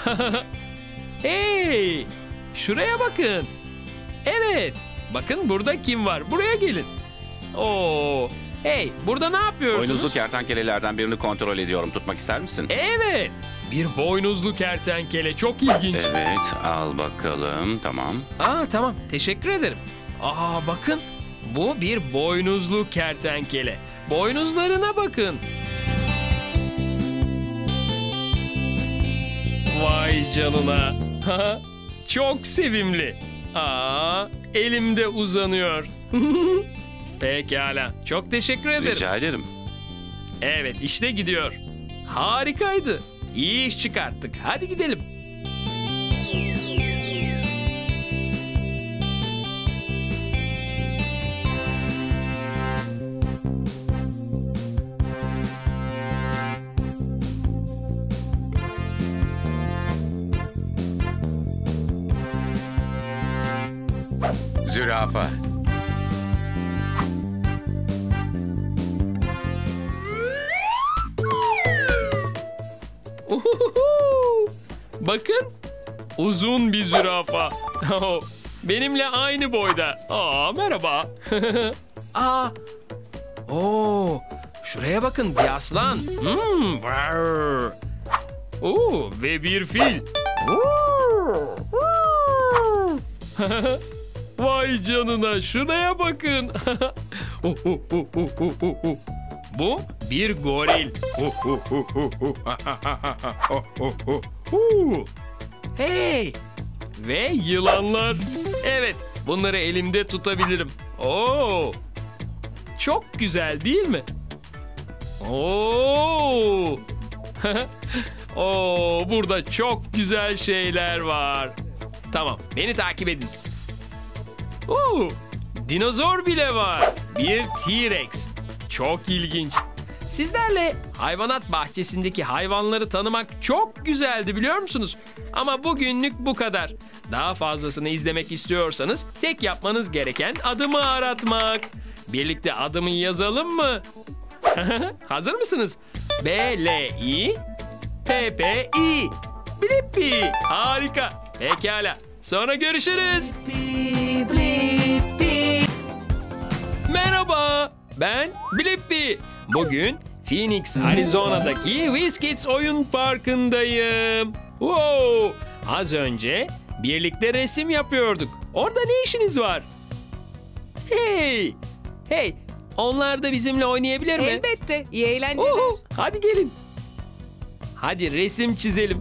Hey! Şuraya bakın. Evet. Bakın burada kim var? Buraya gelin. Oo! Hey, burada ne yapıyorsunuz? Boynuzlu kertenkelelerden birini kontrol ediyorum. Tutmak ister misin? Evet. Bir boynuzlu kertenkele. Çok ilginç. Evet, al bakalım. Tamam. Aa, tamam. Teşekkür ederim. Aa, bakın. Bu bir boynuzlu kertenkele. Boynuzlarına bakın. Vay canına. Çok sevimli. Aa, elimde uzanıyor. Pekala. Çok teşekkür ederim. Rica ederim. Evet, işte gidiyor. Harikaydı. İyi iş çıkarttık. Hadi gidelim. Zürafa. Uhuhu! Bakın, uzun bir zürafa. Benimle aynı boyda. Aa, merhaba. Aa, oo, şuraya bakın, bir aslan. Hmm, brrr. Oo, ve bir fil. Vay canına, şuraya bakın. Bu bir goril. Hey! Ve yılanlar. Evet, bunları elimde tutabilirim. Oo! Çok güzel değil mi? Oo! Oo, burada çok güzel şeyler var. Tamam, beni takip edin. Oo! Dinozor bile var. Bir T-Rex. Çok ilginç. Sizlerle hayvanat bahçesindeki hayvanları tanımak çok güzeldi, biliyor musunuz? Ama bugünlük bu kadar. Daha fazlasını izlemek istiyorsanız tek yapmanız gereken adımı aratmak. Birlikte adımı yazalım mı? Hazır mısınız? B L I P P I. Blippi. Harika. Pekala. Sonra görüşürüz. Merhaba. Ben Blippi. Bugün Phoenix, Arizona'daki WizKids oyun parkındayım. Wow! Az önce birlikte resim yapıyorduk. Orada ne işiniz var? Hey! Hey! Onlar da bizimle oynayabilir mi? Elbette. İyi eğlenceler. Uhu, hadi gelin. Hadi resim çizelim.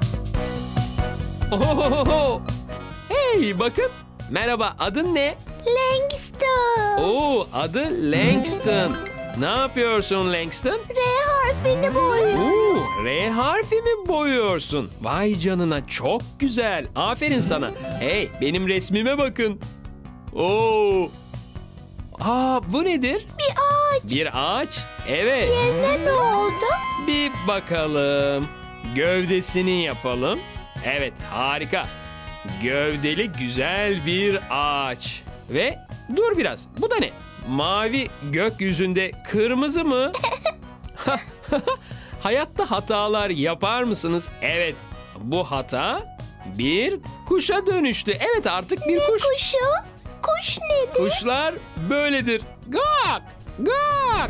Ohohoho. Hey, bakın. Merhaba, adın ne? Langston. Oo, adı Langston. Ne yapıyorsun Langston? R harfini boyuyorum. Oo, R harfi mi boyuyorsun? Vay canına, çok güzel. Aferin sana. Hey, benim resmime bakın. Oo. Aa, bu nedir? Bir ağaç. Bir ağaç. Evet. Yerine ne oldu? Bir bakalım. Gövdesini yapalım. Evet, harika. Gövdeli güzel bir ağaç. Ve dur biraz. Bu da ne? Mavi gökyüzünde kırmızı mı? Hayatta hatalar yapar mısınız? Evet. Bu hata bir kuşa dönüştü. Evet, artık bir Ne kuş. kuşu? kuş nedir? Kuşlar böyledir. Gak! Gak!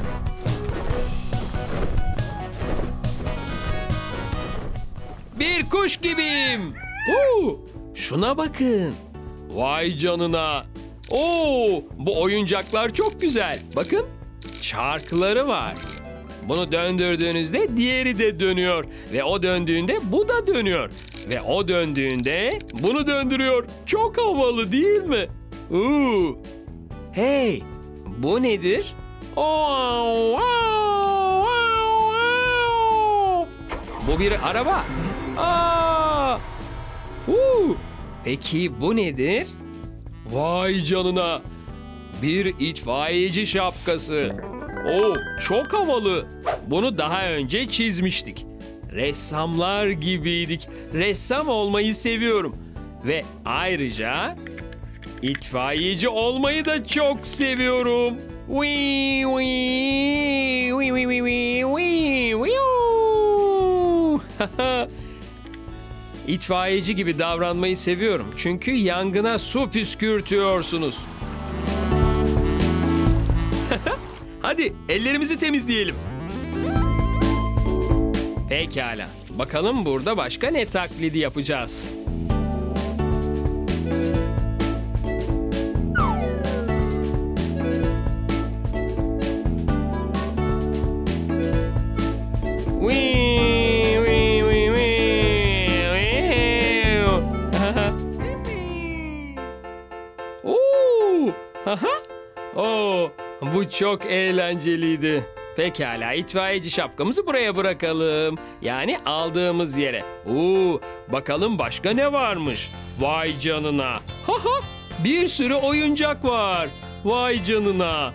Bir kuş gibiyim. Oo, şuna bakın. Vay canına. Oo, bu oyuncaklar çok güzel. Bakın, çarkları var. Bunu döndürdüğünüzde diğeri de dönüyor. Ve o döndüğünde bu da dönüyor. Ve o döndüğünde bunu döndürüyor. Çok havalı değil mi? Oo. Hey, bu nedir? Oo, wow, wow, wow. Bu bir araba. Aa! Huu! Peki bu nedir? Vay canına! Bir itfaiyeci şapkası. Oo, çok havalı. Bunu daha önce çizmiştik. Ressamlar gibiydik. Ressam olmayı seviyorum. Ve ayrıca itfaiyeci olmayı da çok seviyorum. Wii, wii, wii, wii, wii, wii, wii, wii. İtfaiyeci gibi davranmayı seviyorum. Çünkü yangına su püskürtüyorsunuz. Hadi ellerimizi temizleyelim. Pekala. Bakalım burada başka ne taklidi yapacağız? Wii, wii, wii, wii, wii. Oo, haha. Oo, bu çok eğlenceliydi. Pekala, itfaiyeci şapkamızı buraya bırakalım. Yani aldığımız yere. Oo, bakalım başka ne varmış? Vay canına. Haha, bir sürü oyuncak var. Vay canına.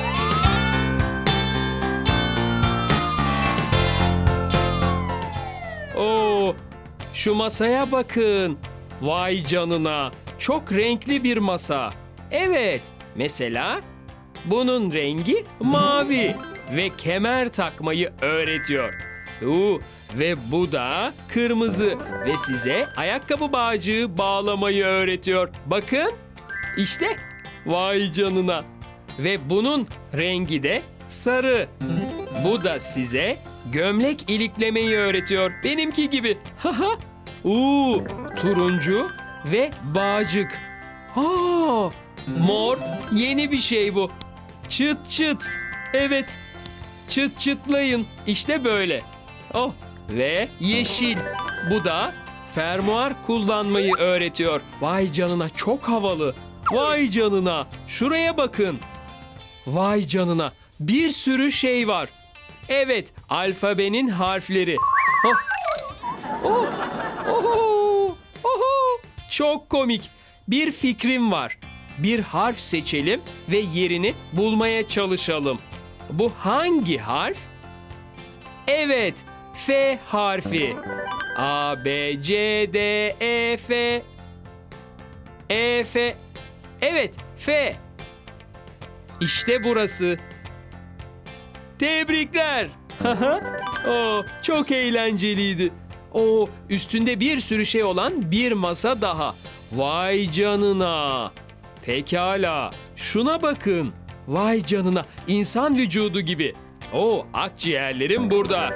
Oo, şu masaya bakın. Vay canına. Çok renkli bir masa. Evet, mesela bunun rengi mavi ve kemer takmayı öğretiyor. Oo, ve bu da kırmızı ve size ayakkabı bağcığı bağlamayı öğretiyor. Bakın, işte vay canına. Ve bunun rengi de sarı. Bu da size gömlek iliklemeyi öğretiyor. Benimki gibi. Haha. Oo, turuncu ve bağcık. Aa, mor yeni bir şey bu. Çıt çıt. Evet. Çıt çıtlayın. İşte böyle. Oh, ve yeşil. Bu da fermuar kullanmayı öğretiyor. Vay canına, çok havalı. Vay canına. Şuraya bakın. Vay canına. Bir sürü şey var. Evet, alfabenin harfleri. Oh. Oh. Oh. Oh. Çok komik. Bir fikrim var. Bir harf seçelim ve yerini bulmaya çalışalım. Bu hangi harf? Evet, F harfi. A, B, C, D, E, F. E, F. Evet, F. İşte burası. Tebrikler. Oo, çok eğlenceliydi. Oo, üstünde bir sürü şey olan bir masa daha. Vay canına. Pekala. Şuna bakın. Vay canına. İnsan vücudu gibi. Oo, akciğerlerim burada.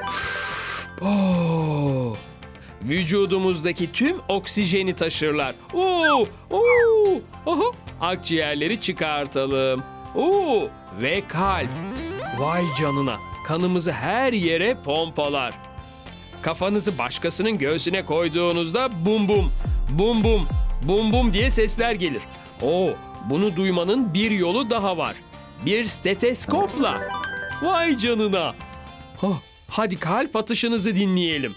Oo. Vücudumuzdaki tüm oksijeni taşırlar. Oo, oo, oho. Akciğerleri çıkartalım. Oo, ve kalp. Vay canına. Kanımızı her yere pompalar. Kafanızı başkasının göğsüne koyduğunuzda bum bum, bum bum, bum bum diye sesler gelir. Oo, bunu duymanın bir yolu daha var. Bir steteskopla. Vay canına. Oh, hadi kalp atışınızı dinleyelim.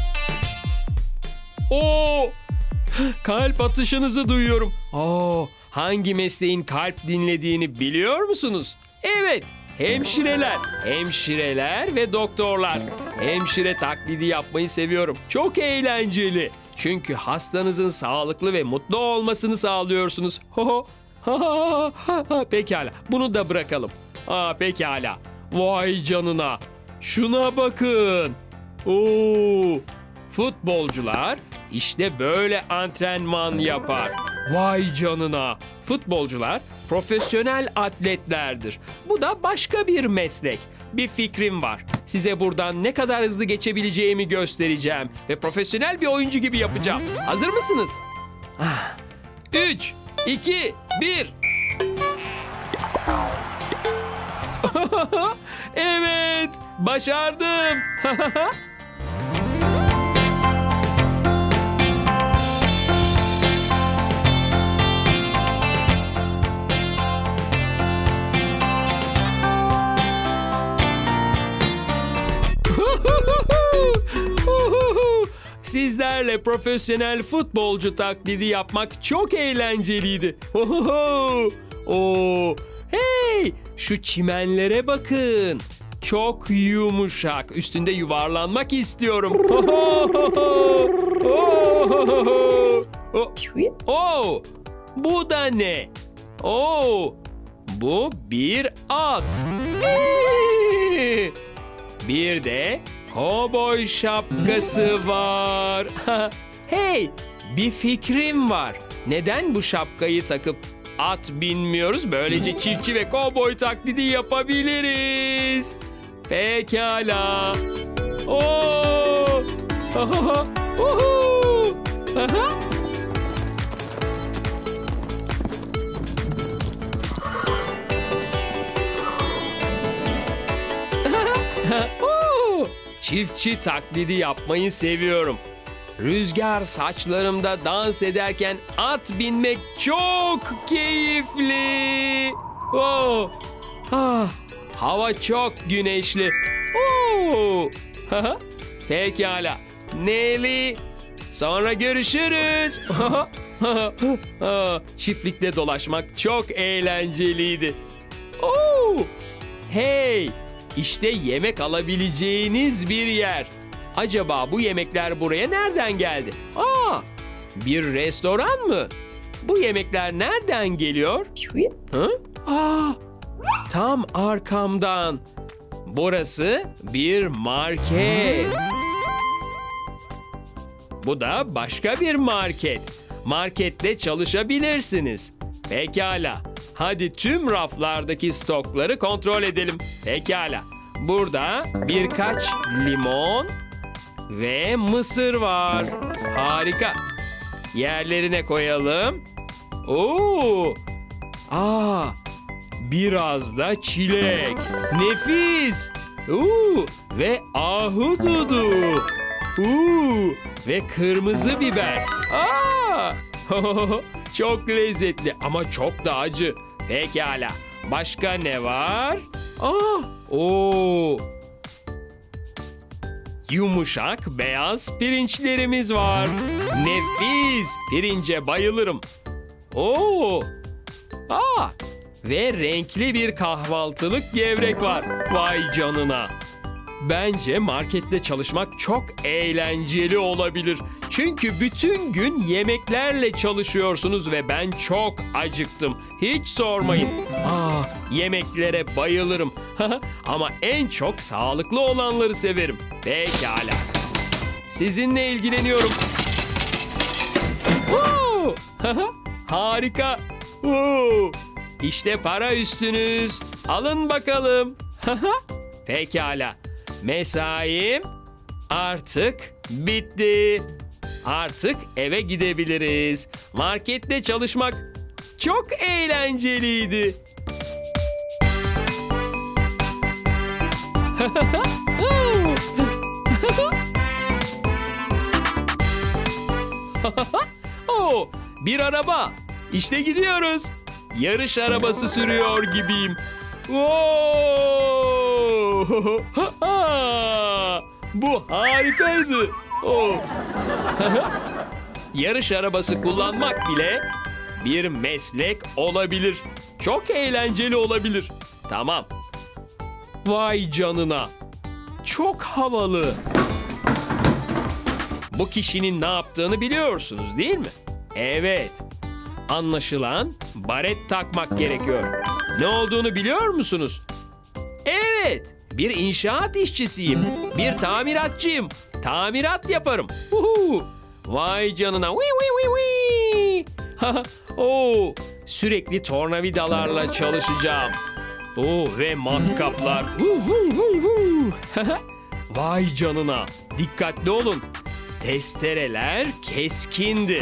Oo, kalp atışınızı duyuyorum. Oo, hangi mesleğin kalp dinlediğini biliyor musunuz? Evet, hemşireler. Hemşireler ve doktorlar. Hemşire taklidi yapmayı seviyorum. Çok eğlenceli. Çünkü hastanızın sağlıklı ve mutlu olmasını sağlıyorsunuz. Ho ho. Pekala, bunu da bırakalım. Aa, pekala. Vay canına. Şuna bakın. Oo, Futbolcular işte böyle antrenman yapar. Vay canına. Futbolcular profesyonel atletlerdir. Bu da başka bir meslek. Bir fikrim var. Size buradan ne kadar hızlı geçebileceğimi göstereceğim. Ve profesyonel bir oyuncu gibi yapacağım. Hazır mısınız? Üç, iki, bir. Evet, başardım. Sizlerle profesyonel futbolcu taklidi yapmak çok eğlenceliydi. Oo, hey, şu çimenlere bakın. Çok yumuşak. Üstünde yuvarlanmak istiyorum. Oh, bu da ne? Oh, bu bir at. Bir de kovboy şapkası var. Hey, bir fikrim var. Neden bu şapkayı takıp at binmiyoruz? Böylece çiftçi ve kovboy taklidi yapabiliriz. Pekala. Oo! Aha! Uhu! Aha! Oo! Çiftçi taklidi yapmayı seviyorum. Rüzgar saçlarımda dans ederken at binmek çok keyifli. Oh! Ah! Hava çok güneşli. Oo! Pekala. Nelly, sonra görüşürüz. Çiftlikte dolaşmak çok eğlenceliydi. Oo! Hey, işte yemek alabileceğiniz bir yer. Acaba bu yemekler buraya nereden geldi? Aa, bir restoran mı? Bu yemekler nereden geliyor? Hı? Aa, tam arkamdan. Burası bir market. Bu da başka bir market. Markette çalışabilirsiniz. Pekala. Hadi tüm raflardaki stokları kontrol edelim. Pekala. Burada birkaç limon ve mısır var. Harika. Yerlerine koyalım. Oo! Aa! Biraz da çilek. Nefis. Oo! Ve ahududu. Oo! Ve kırmızı biber. Aa! Çok lezzetli ama çok da acı. Pekala. Başka ne var? Aa! Oo! Yumuşak beyaz pirinçlerimiz var. Nefis. Pirince bayılırım. Oo! Aa! Ve renkli bir kahvaltılık gevrek var. Vay canına. Bence markette çalışmak çok eğlenceli olabilir. Çünkü bütün gün yemeklerle çalışıyorsunuz ve ben çok acıktım. Hiç sormayın. Aa, yemeklere bayılırım. Ama en çok sağlıklı olanları severim. Pekala. Sizinle ilgileniyorum. Oo! Harika. Oo! İşte para üstünüz. Alın bakalım. Pekala. Mesaim artık bitti. Artık eve gidebiliriz. Markette çalışmak çok eğlenceliydi. Oh, bir araba. İşte gidiyoruz. Yarış arabası sürüyor gibiyim. Oo! Bu harikaydı. Oh. Yarış arabası kullanmak bile bir meslek olabilir. Çok eğlenceli olabilir. Tamam. Vay canına. Çok havalı. Bu kişinin ne yaptığını biliyorsunuz değil mi? Evet. Anlaşılan baret takmak gerekiyor. Ne olduğunu biliyor musunuz? Evet, bir inşaat işçisiyim. Bir tamiratçıyım. tamirat yaparım. Uhu. Vay canına. Wii, wii, wii, wii. Oo, sürekli tornavidalarla çalışacağım. Oo, ve matkaplar. Vay canına. Dikkatli olun. Testereler keskindir.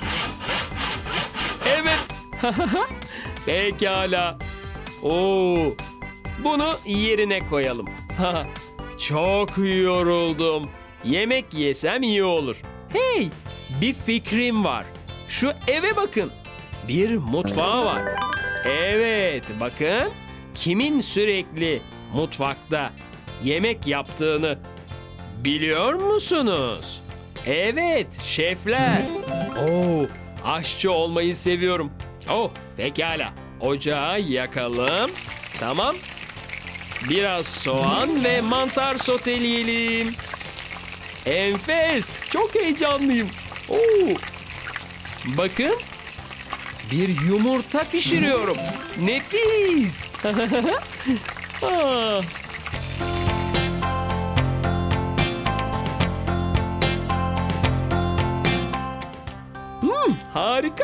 Evet. Pekala. Oo, bunu yerine koyalım. Çok yoruldum. Yemek yesem iyi olur. Hey, bir fikrim var. Şu eve bakın. Bir mutfağı var. Evet, bakın. Kimin sürekli mutfakta yemek yaptığını biliyor musunuz? Evet, şefler. Oo, aşçı olmayı seviyorum. Oh, pekala. Ocağı yakalım. Tamam. Biraz soğan ve mantar soteleyelim. Enfes. Çok heyecanlıyım. Oo. Bakın. Bir yumurta pişiriyorum. Nefis. Ah. Hmm, harika.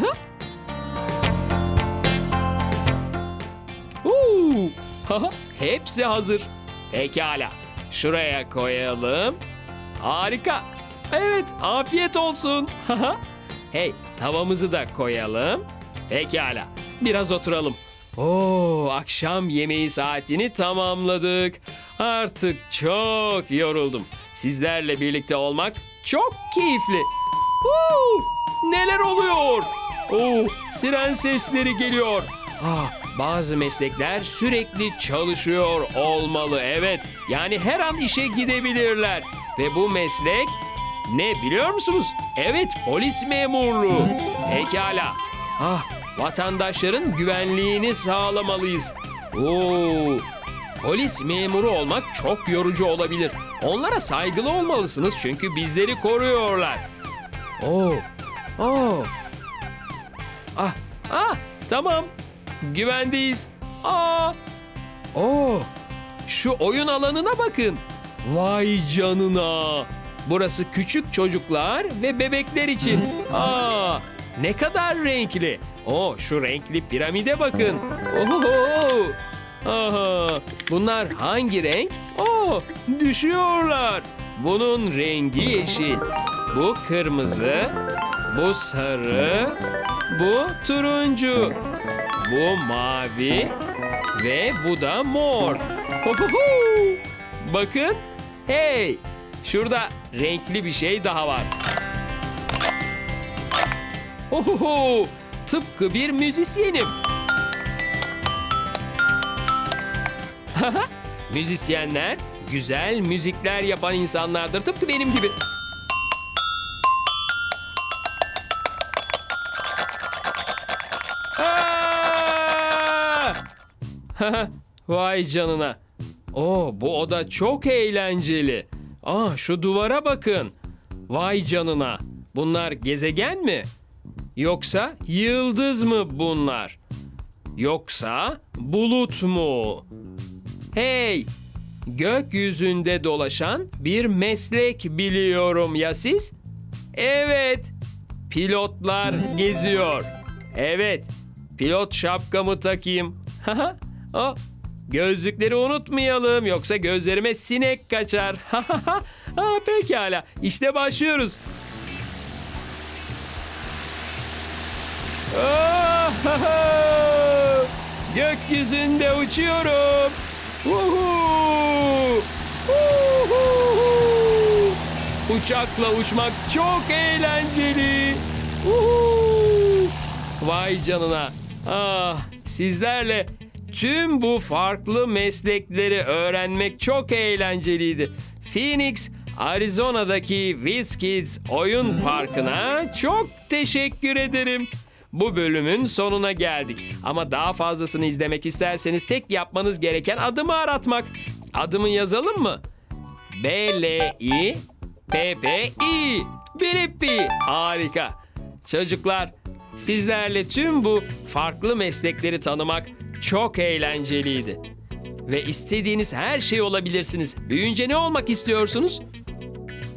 Oo. Hepsi hazır. Pekala. Şuraya koyalım. Harika. Evet, afiyet olsun. Hey, tavamızı da koyalım. Pekala. Biraz oturalım. Oo, akşam yemeği saatini tamamladık. Artık çok yoruldum. Sizlerle birlikte olmak çok keyifli. Oo, neler oluyor? Oo, siren sesleri geliyor. Ah, bazı meslekler sürekli çalışıyor olmalı. Evet, yani her an işe gidebilirler. Ve bu meslek ne biliyor musunuz? Evet, polis memurluğu. Pekala. Ah, vatandaşların güvenliğini sağlamalıyız. Oo, polis memuru olmak çok yorucu olabilir. Onlara saygılı olmalısınız çünkü bizleri koruyorlar. Oo, oo. Ah, ah, tamam. Güvendeyiz. Aa, oo. Şu oyun alanına bakın. Vay canına. Burası küçük çocuklar ve bebekler için. Aa, ne kadar renkli. Oo, şu renkli piramide bakın. Oho. Aha, bunlar hangi renk? Oo, düşüyorlar. Bunun rengi yeşil. Bu kırmızı. Bu sarı. Bu turuncu. Bu mavi. Ve bu da mor. Ohoho. Bakın. Hey. Şurada renkli bir şey daha var. Ohoho. Tıpkı bir müzisyenim. Müzisyenler güzel müzikler yapan insanlardır. Tıpkı benim gibi. Vay canına. Oo, bu oda çok eğlenceli. Aa, şu duvara bakın. Vay canına. Bunlar gezegen mi? Yoksa yıldız mı bunlar? Yoksa bulut mu? Hey! Gökyüzünde dolaşan bir meslek biliyorum ya siz? Evet. Pilotlar geziyor. Evet. Pilot şapkamı takayım. Oh, gözlükleri unutmayalım yoksa gözlerime sinek kaçar. Ha, pekala. İşte başlıyoruz. Oh, gökyüzünde uçuyorum. Uhu. Uhu. Uçakla uçmak çok eğlenceli. Uhu. Vay canına. Ah, sizlerle tüm bu farklı meslekleri öğrenmek çok eğlenceliydi. Phoenix, Arizona'daki WizKids oyun parkına çok teşekkür ederim. Bu bölümün sonuna geldik. Ama daha fazlasını izlemek isterseniz tek yapmanız gereken adımı aratmak. Adımı yazalım mı? B L I P P I. Blippi. Harika. Çocuklar, sizlerle tüm bu farklı meslekleri tanımak çok eğlenceliydi. Ve istediğiniz her şey olabilirsiniz. Büyüyünce ne olmak istiyorsunuz?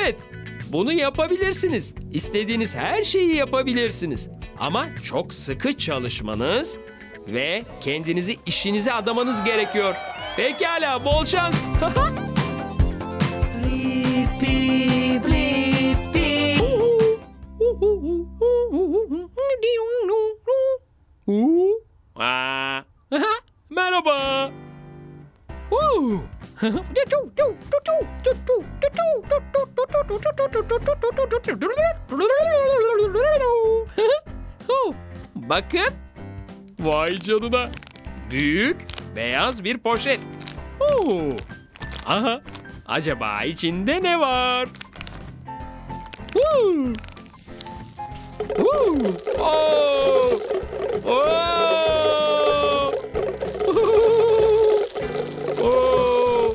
Evet, bunu yapabilirsiniz. İstediğiniz her şeyi yapabilirsiniz. Ama çok sıkı çalışmanız ve kendinizi işinize adamanız gerekiyor. Pekala, bol şans. Blippi, blippi. Aa, merhaba. Bakın. Vay canına. Büyük beyaz bir poşet. Oo. Aha. Acaba içinde ne var? Woo. Woo. Oh. Oh. Oh.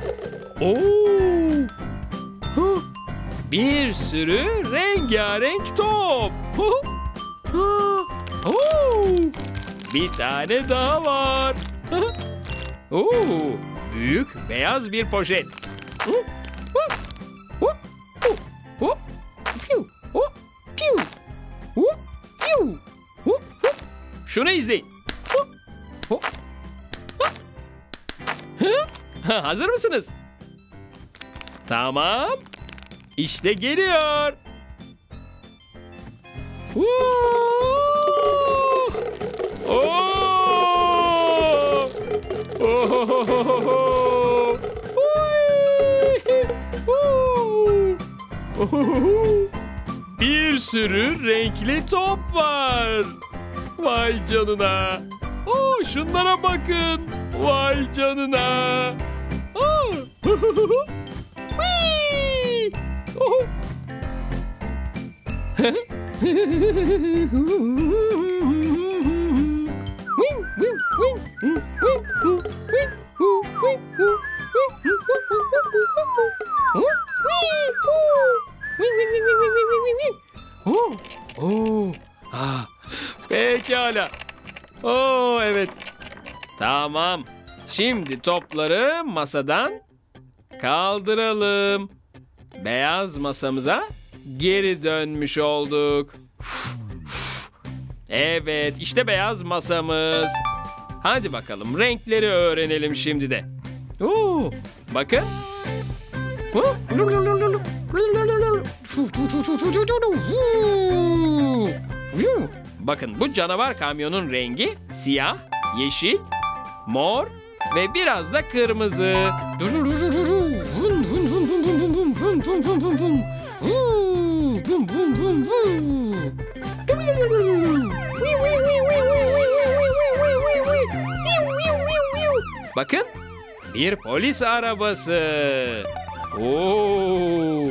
Oh. Huh. Bir sürü rengarenk top. Huh. Huh. Oh. Bir tane daha var. Huh. Oh. Büyük beyaz bir poşet. Huh. Huh. Huh. Huh. Huh. Piu. Huh. Piu. Huh. Piu. Huh. Huh. Şunu izleyin. Huh. Huh. Huh. Huh. Hazır mısınız? Tamam. İşte geliyor. Woo! Oh! Oh! Bir sürü renkli top var. Vay canına. Oh, şunlara bakın. Vay canına. Oh! Whee! Oh! Oh, oh, ah, pekala. Oh, evet. Tamam. Şimdi topları masadan kaldıralım. Beyaz masamıza geri dönmüş olduk. Evet, işte beyaz masamız. Hadi bakalım, renkleri öğrenelim şimdi de. Oo, bakın. Bakın, bu canavar kamyonun rengi siyah, yeşil, mor ve biraz da kırmızı. Bakın, bir polis arabası. Oo.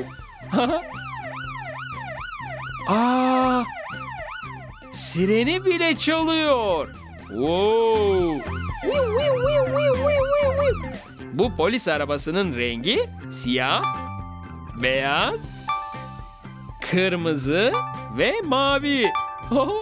Aa! Sireni bile çalıyor. Oo. Bu polis arabasının rengi siyah, beyaz, kırmızı ve mavi. Oo.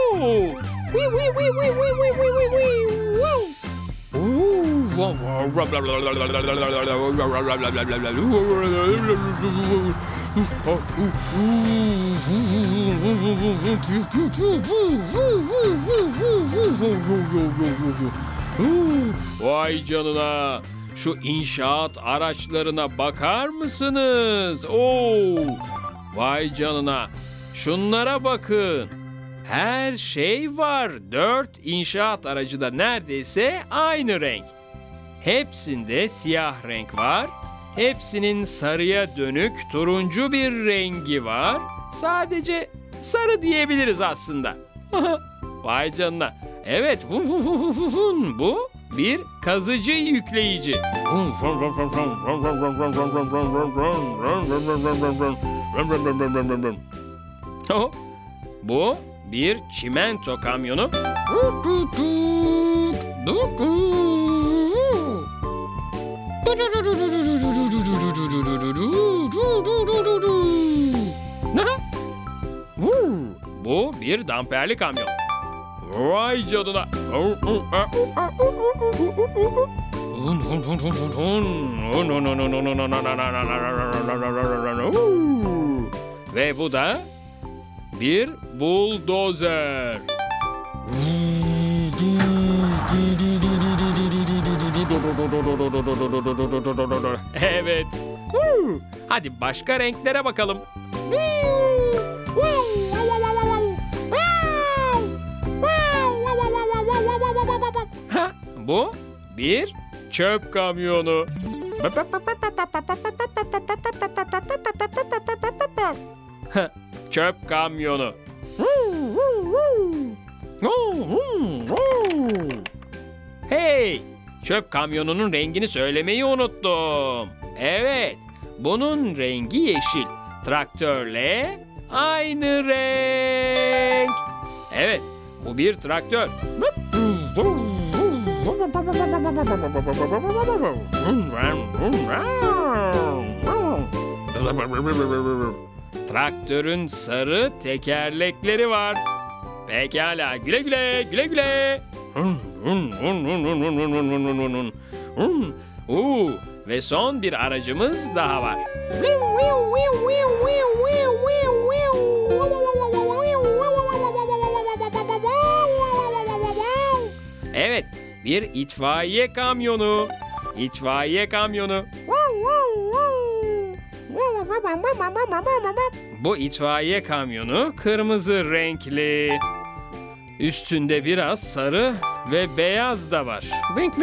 Vay canına. Şu inşaat araçlarına bakar mısınız? Oo! Vay canına. Şunlara bakın. Her şey var. Dört inşaat aracı da neredeyse aynı renk. Hepsinde siyah renk var. Hepsinin sarıya dönük turuncu bir rengi var. Sadece sarı diyebiliriz aslında. Vay canına. Evet, bu bir kazıcı yükleyici. Bu bir çimento kamyonu. Bu bir damperli kamyon. Vay canına. Ve bu da bir buldozer. Evet. Hadi başka renklere bakalım. Ha, bu bir çöp kamyonu. Ha, çöp kamyonu. Hey! Çöp kamyonunun rengini söylemeyi unuttum. Evet, bunun rengi yeşil. Traktörle aynı renk. Evet, bu bir traktör. Traktörün sarı tekerlekleri var. Pekala, güle güle, güle güle. Oo, ve son bir aracımız daha var. Evet, bir itfaiye kamyonu. İtfaiye kamyonu. Bu itfaiye kamyonu kırmızı renkli. Üstünde biraz sarı ve beyaz da var.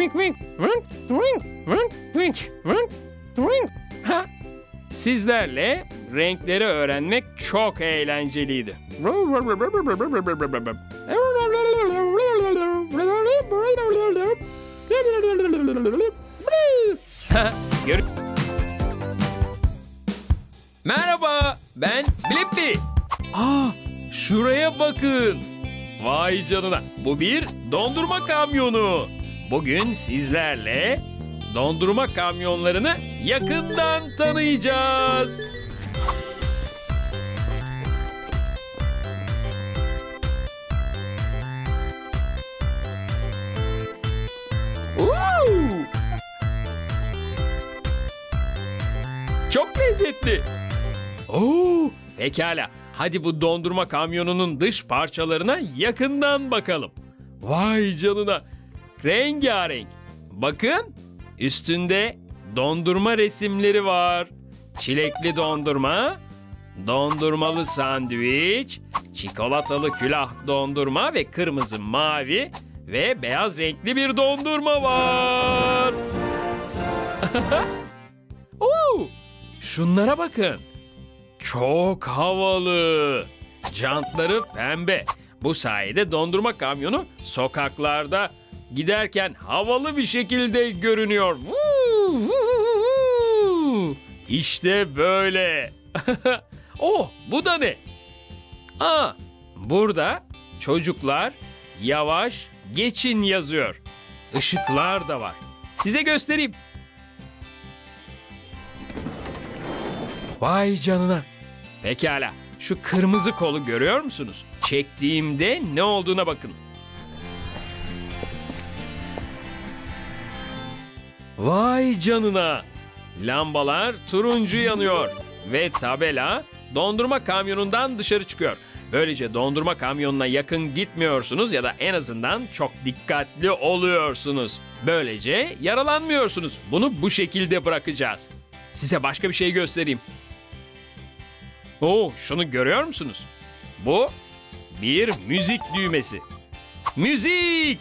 Ha, sizlerle renkleri öğrenmek çok eğlenceliydi. Ha, gör- Merhaba, ben Blippi. Aa, şuraya bakın. Vay canına, bu bir dondurma kamyonu. Bugün sizlerle dondurma kamyonlarını yakından tanıyacağız. Woo! Çok lezzetli. Oo, pekala. Hadi bu dondurma kamyonunun dış parçalarına yakından bakalım. Vay canına. Rengarenk. Bakın, üstünde dondurma resimleri var. Çilekli dondurma, dondurmalı sandviç, çikolatalı külah dondurma ve kırmızı, mavi ve beyaz renkli bir dondurma var. Oo, şunlara bakın. Çok havalı. Jantları pembe. Bu sayede dondurma kamyonu sokaklarda giderken havalı bir şekilde görünüyor. İşte böyle. Oh, bu da ne? Aa, burada çocuklar yavaş geçin yazıyor. Işıklar da var. Size göstereyim. Vay canına. Pekala, şu kırmızı kolu görüyor musunuz? Çektiğimde ne olduğuna bakın. Vay canına. Lambalar turuncu yanıyor ve tabela dondurma kamyonundan dışarı çıkıyor. Böylece dondurma kamyonuna yakın gitmiyorsunuz ya da en azından çok dikkatli oluyorsunuz. Böylece yaralanmıyorsunuz. Bunu bu şekilde bırakacağız. Size başka bir şey göstereyim. Oo, şunu görüyor musunuz? Bu bir müzik düğmesi. Müzik!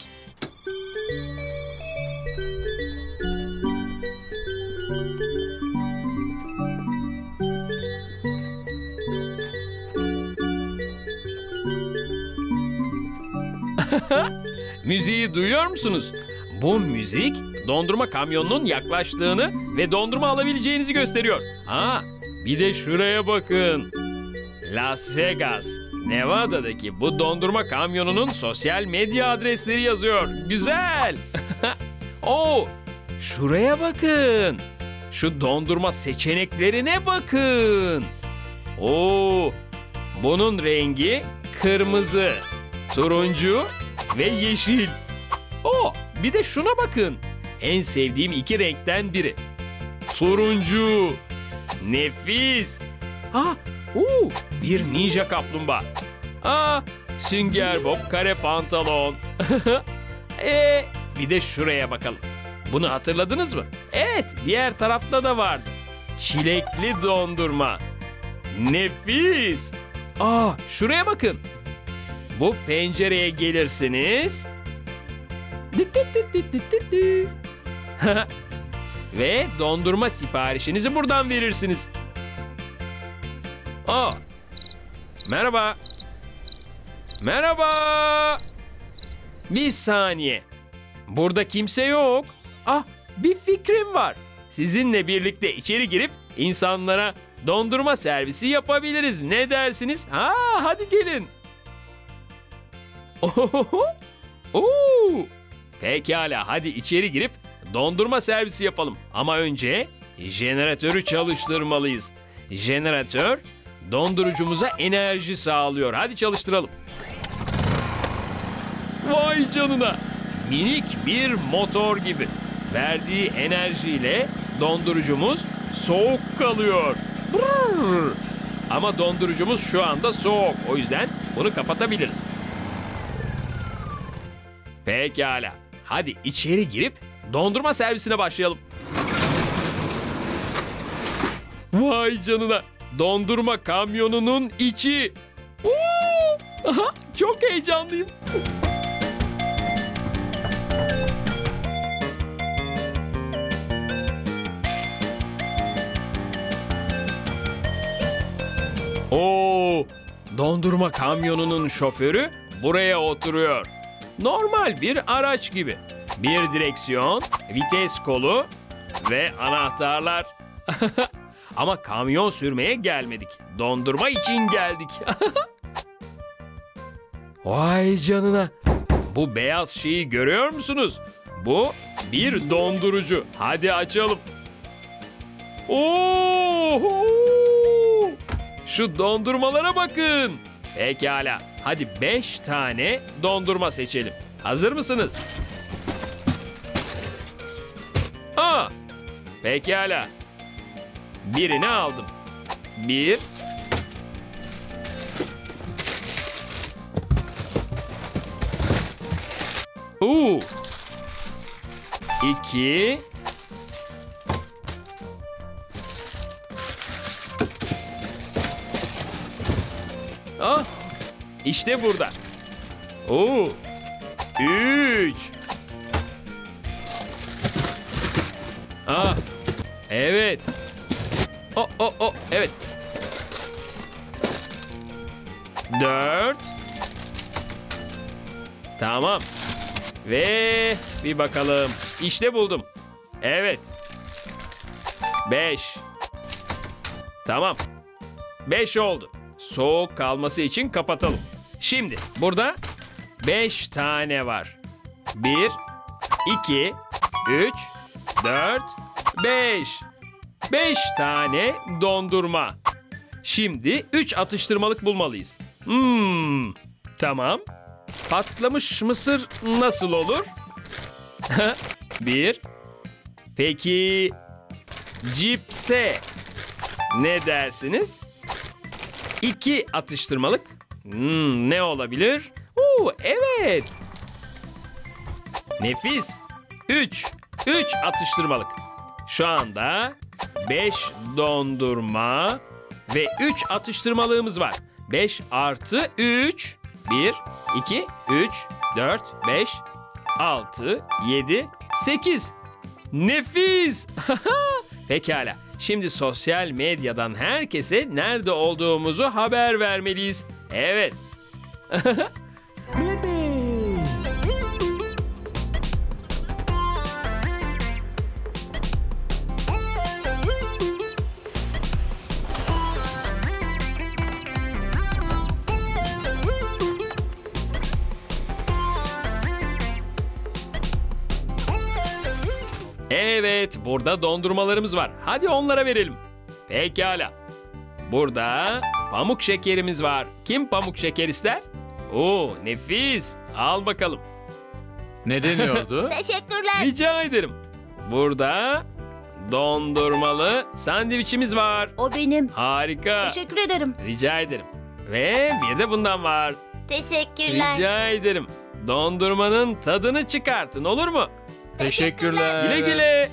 Müziği duyuyor musunuz? Bu müzik dondurma kamyonunun yaklaştığını ve dondurma alabileceğinizi gösteriyor. Ha, bir de şuraya bakın. Las Vegas, Nevada'daki bu dondurma kamyonunun sosyal medya adresleri yazıyor. Güzel. Oo, şuraya bakın. Şu dondurma seçeneklerine bakın. Oo, bunun rengi kırmızı, turuncu ve yeşil. Oo, bir de şuna bakın. En sevdiğim iki renkten biri. Turuncu. Nefis. Ah, uu, bir ninja kaplumbağa. Ah, sünger bob, kare pantolon. e, bir de şuraya bakalım. Bunu hatırladınız mı? Evet, diğer tarafta da vardı. Çilekli dondurma. Nefis. Aa, şuraya bakın. Bu pencereye gelirsiniz. Ve dondurma siparişinizi buradan verirsiniz. Aa, merhaba. Merhaba. Bir saniye. Burada kimse yok. Ah, bir fikrim var. Sizinle birlikte içeri girip insanlara dondurma servisi yapabiliriz. Ne dersiniz? Ha, hadi gelin. Ohoho. Oo. Pekala, hadi içeri girip dondurma servisi yapalım. Ama önce jeneratörü çalıştırmalıyız. Jeneratör dondurucumuza enerji sağlıyor. Hadi çalıştıralım. Vay canına. Minik bir motor gibi. Verdiği enerjiyle dondurucumuz soğuk kalıyor. Brrr. Ama dondurucumuz şu anda soğuk. O yüzden bunu kapatabiliriz. Pekala. Hadi içeri girip dondurma servisine başlayalım. Vay canına. Dondurma kamyonunun içi. Oo! Aha, çok heyecanlıyım. Oo! Dondurma kamyonunun şoförü buraya oturuyor. Normal bir araç gibi. Bir direksiyon, vites kolu ve anahtarlar. Ama kamyon sürmeye gelmedik. Dondurma için geldik. Vay canına. Bu beyaz şeyi görüyor musunuz? Bu bir dondurucu. Hadi açalım. Oo! Şu dondurmalara bakın. Pekala. Hadi beş tane dondurma seçelim. Hazır mısınız? Aa! Pekala. Birini aldım. Bir. Uuu. İki. Ah, işte burada. Oo, üç. Ah, evet. O, o, o, evet. Dört. Tamam. Ve bir bakalım. İşte buldum. Evet. Beş. Tamam. Beş oldu. Soğuk kalması için kapatalım. Şimdi burada beş tane var. Bir, iki, üç, dört, beş. Beş tane dondurma. Şimdi üç atıştırmalık bulmalıyız. Hmm, tamam. Patlamış mısır nasıl olur? Bir. Peki cipse ne dersiniz? İki atıştırmalık. Hmm, ne olabilir? Oo, evet. Nefis. Üç. Üç atıştırmalık. Şu anda beş dondurma ve üç atıştırmalığımız var. Beş artı üç. Bir, iki, üç, dört, beş, altı, yedi, sekiz. Nefis. Pekala. Şimdi sosyal medyadan herkese nerede olduğumuzu haber vermeliyiz. Evet. Evet, burada dondurmalarımız var. Hadi onlara verelim. Pekala. Burada pamuk şekerimiz var. Kim pamuk şeker ister? Oo, nefis. Al bakalım. Ne deniyordu? Teşekkürler. Rica ederim. Burada dondurmalı sandviçimiz var. O benim. Harika. Teşekkür ederim. Rica ederim. Ve bir de bundan var. Teşekkürler. Rica ederim. Dondurmanın tadını çıkartın, olur mu? Teşekkürler. Güle güle.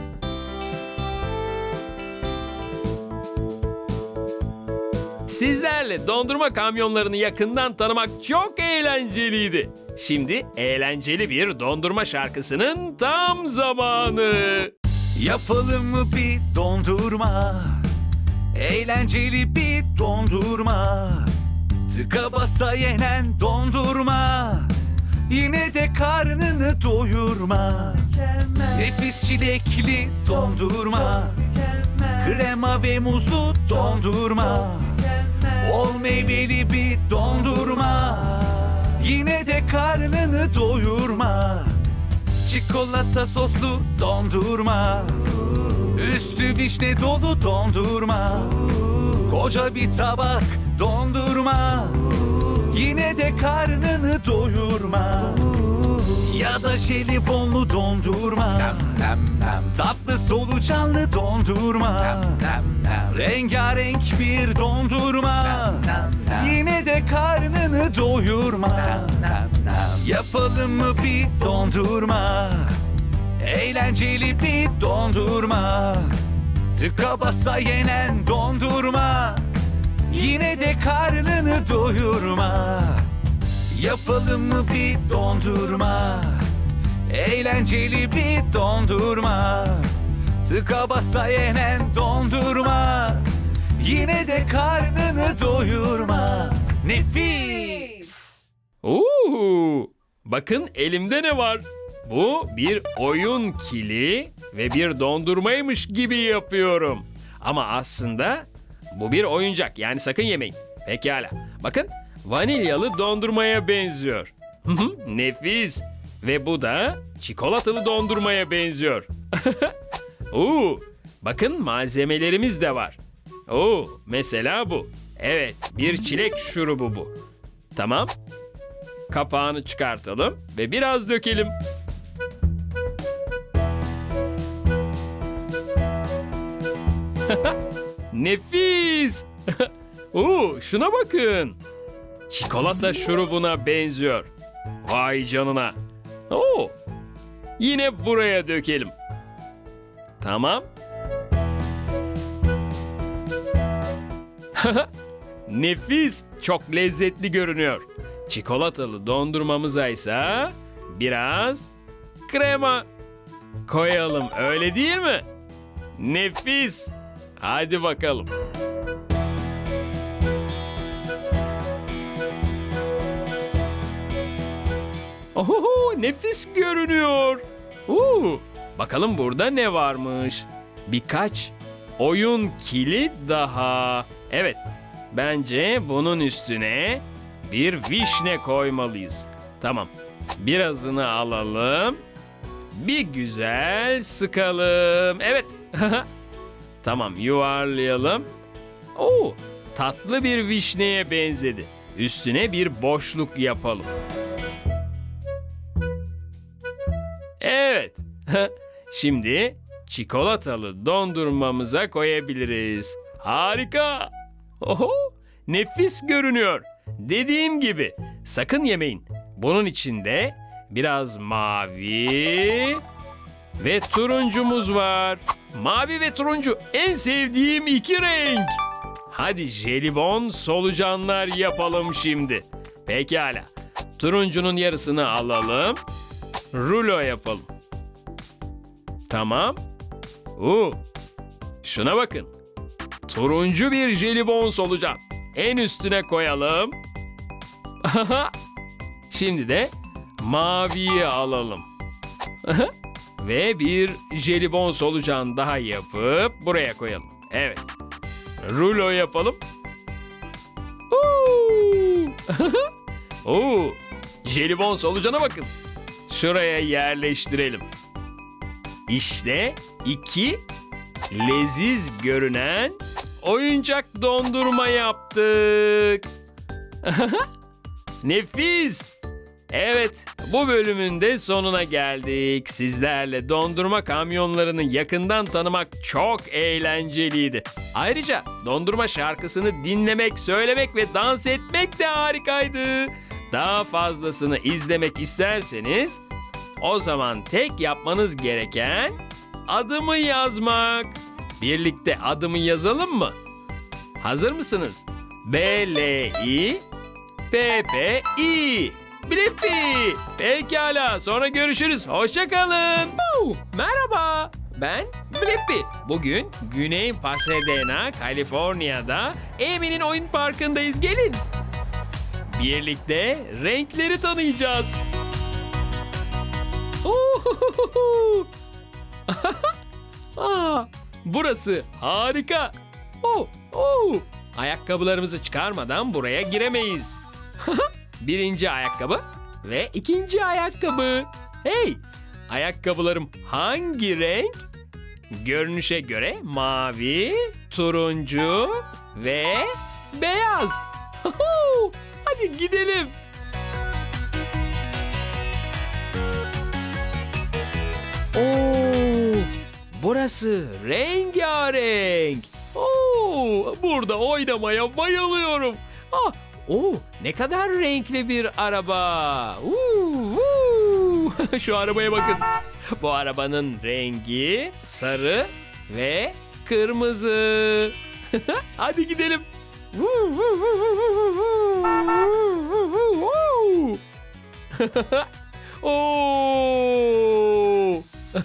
Sizlerle dondurma kamyonlarını yakından tanımak çok eğlenceliydi. Şimdi eğlenceli bir dondurma şarkısının tam zamanı. Yapalım mı bir dondurma? Eğlenceli bir dondurma. Tıka basa yenen dondurma. Yine de karnını doyurma. Nefis çilekli dondurma. Krema ve muzlu dondurma. Bol meyveli bir dondurma. Yine de karnını doyurma. Çikolata soslu dondurma. Üstü vişne dolu dondurma. Koca bir tabak dondurma. Yine de karnını doyurma. Ya da jelibonlu dondurma. Tatlı solucanlı dondurma. Rengarenk bir dondurma. Yine de karnını doyurma. Yapalım mı bir dondurma? Eğlenceli bir dondurma. Tıka basa yenen dondurma. Yine de karnını doyurma. Yapalım mı bir dondurma? Eğlenceli bir dondurma. Tıka basa yenen dondurma. Yine de karnını doyurma. Nefis! Oo, bakın elimde ne var? Bu bir oyun kili ve bir dondurmaymış gibi yapıyorum. Ama aslında bu bir oyuncak, yani sakın yemeyin. Pekala. Bakın, vanilyalı dondurmaya benziyor. Nefis. Ve bu da çikolatalı dondurmaya benziyor. Oo, bakın malzemelerimiz de var. Oo, mesela bu. Evet, bir çilek şurubu bu. Tamam. Kapağını çıkartalım ve biraz dökelim. Nefis. Oo, şuna bakın. Çikolata şurubuna benziyor. Vay canına. Oo. Yine buraya dökelim. Tamam. Nefis. Çok lezzetli görünüyor. Çikolatalı dondurmamıza ise biraz krema koyalım. Öyle değil mi? Nefis. Hadi bakalım. Oho, nefis görünüyor. Oo, bakalım burada ne varmış? Birkaç oyun kili daha. Evet, bence bunun üstüne bir vişne koymalıyız. Tamam, birazını alalım. Bir güzel sıkalım. Evet. Tamam, yuvarlayalım. Oo, tatlı bir vişneye benzedi. Üstüne bir boşluk yapalım. Evet. Şimdi çikolatalı dondurmamıza koyabiliriz. Harika. Oho, nefis görünüyor. Dediğim gibi sakın yemeyin. Bunun içinde biraz mavi ve turuncumuz var. Mavi ve turuncu en sevdiğim iki renk. Hadi jelibon solucanlar yapalım şimdi. Pekala. Turuncunun yarısını alalım. Rulo yapalım. Tamam. Oo. Şuna bakın. Turuncu bir jelibon solucan. En üstüne koyalım. Şimdi de maviyi alalım. Ve bir jelibon solucan daha yapıp buraya koyalım. Evet. Rulo yapalım. Oo. Jelibon solucana bakın. Şuraya yerleştirelim. İşte iki leziz görünen oyuncak dondurma yaptık. Nefis. Evet, bu bölümün de sonuna geldik. Sizlerle dondurma kamyonlarını yakından tanımak çok eğlenceliydi. Ayrıca dondurma şarkısını dinlemek, söylemek ve dans etmek de harikaydı. Daha fazlasını izlemek isterseniz, o zaman tek yapmanız gereken adımı yazmak. Birlikte adımı yazalım mı? Hazır mısınız? B L I P P I Blippi. Pekala, sonra görüşürüz. Hoşça kalın. Uh, merhaba, ben Blippi. Bugün Güney Pasadena, Kaliforniya'da Amy'nin oyun parkındayız. Gelin. Birlikte renkleri tanıyacağız. Uhuhuhu. Aa, burası harika. Oh, oh. Ayakkabılarımızı çıkarmadan buraya giremeyiz. Birinci ayakkabı ve ikinci ayakkabı. Hey, ayakkabılarım hangi renk? Görünüşe göre mavi, turuncu ve beyaz. Hadi gidelim. Oo, burası rengarenk. Oo, burada oynamaya bayılıyorum. Ah, oo, ne kadar renkli bir araba. Uu, uu. Şu arabaya bakın. Bu arabanın rengi sarı ve kırmızı. Hadi gidelim. Oo.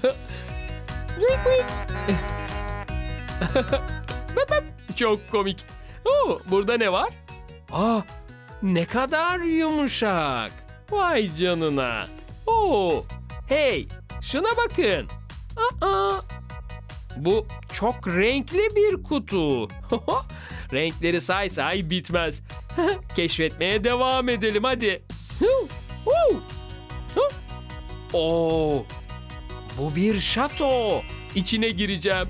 Çok komik. Oo, burada ne var? Aa, ne kadar yumuşak. Vay canına. Oo, hey, şuna bakın. Aa, bu çok renkli bir kutu. Renkleri say say bitmez. Keşfetmeye devam edelim hadi. Oo, bu bir şato. İçine gireceğim.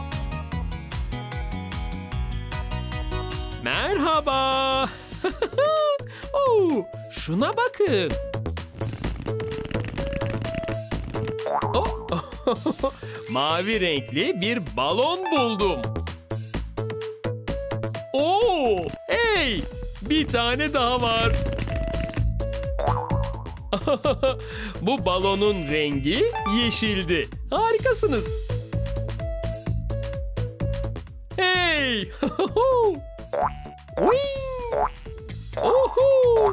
Merhaba. Oo, şuna bakın. Oh. Mavi renkli bir balon buldum. Oo, hey, bir tane daha var. Bu balonun rengi yeşildi. Harikasınız. Hey! Oho!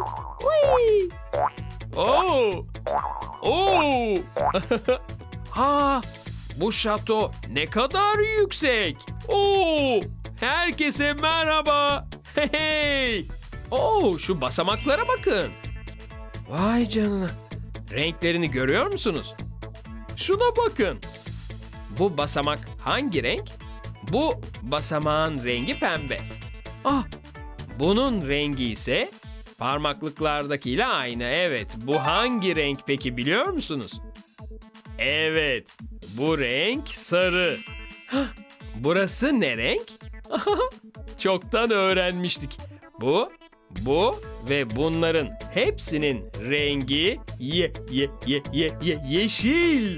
Oh! Oh! Ha! Bu şato ne kadar yüksek. Oo! Herkese merhaba. Hey! Oo, şu basamaklara bakın. Vay canına. Renklerini görüyor musunuz? Şuna bakın. Bu basamak hangi renk? Bu basamağın rengi pembe. Ah, bunun rengi ise parmaklıklardakiyle aynı. Evet, bu hangi renk peki biliyor musunuz? Evet, bu renk sarı. Hah, burası ne renk? Çoktan öğrenmiştik. Bu, bu ve bunların hepsinin rengi ye ye ye ye ye yeşil.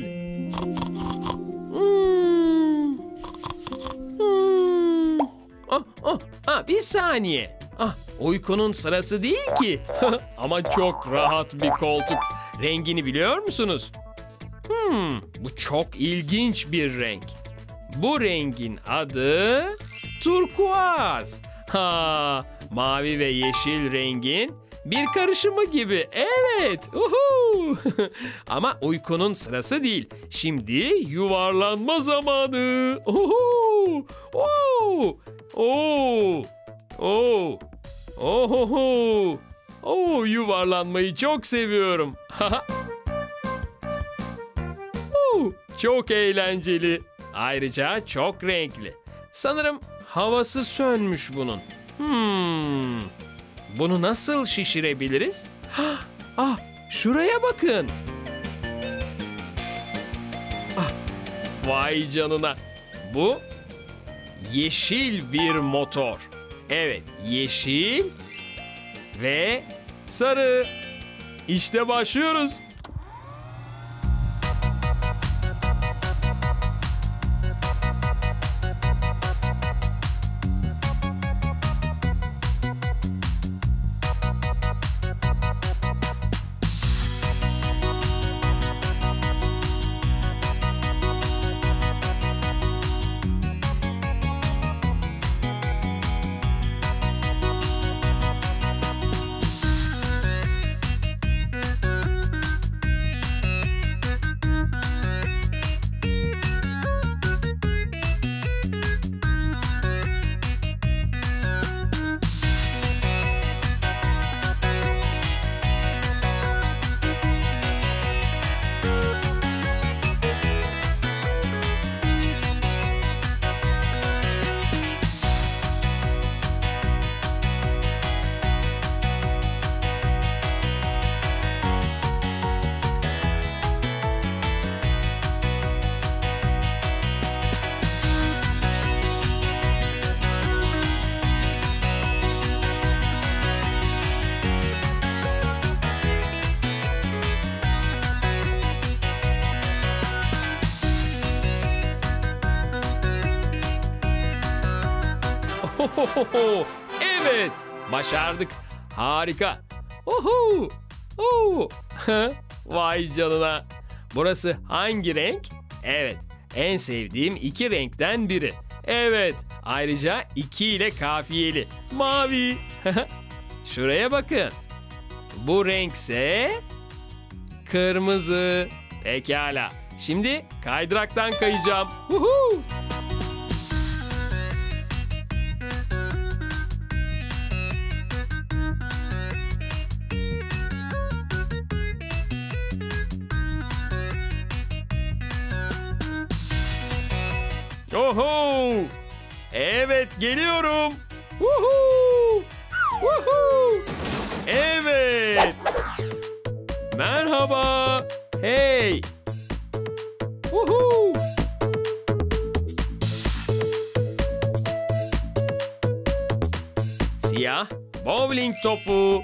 Hmm. Hmm. Ah, ah, ah, bir saniye. Ah, uykunun sırası değil ki. Ama çok rahat bir koltuk. Rengini biliyor musunuz? Hmm, bu çok ilginç bir renk. Bu rengin adı turkuaz. Ha, mavi ve yeşil rengin bir karışımı gibi. Evet. Uhu. Ama uykunun sırası değil. Şimdi yuvarlanma zamanı. Uhu. Oo. Oo. Oo. Oho. Oo, yuvarlanmayı çok seviyorum. Oo, çok eğlenceli. Ayrıca çok renkli. Sanırım havası sönmüş bunun. Hmm. Bunu nasıl şişirebiliriz? Ah, şuraya bakın. Ah, vay canına. Bu yeşil bir motor. Evet, yeşil ve sarı. İşte başlıyoruz. Ohohoho! Evet, başardık. Harika. Oho! Oo! Vay canına. Burası hangi renk? Evet, en sevdiğim iki renkten biri. Evet, ayrıca iki ile kafiyeli. Mavi. Şuraya bakın. Bu renkse kırmızı. Pekala. Şimdi kaydıraktan kayacağım. Uhu! Oho! Evet, geliyorum. Uhu! Uhu! Evet. Merhaba. Hey. Uhu! Siyah bowling topu.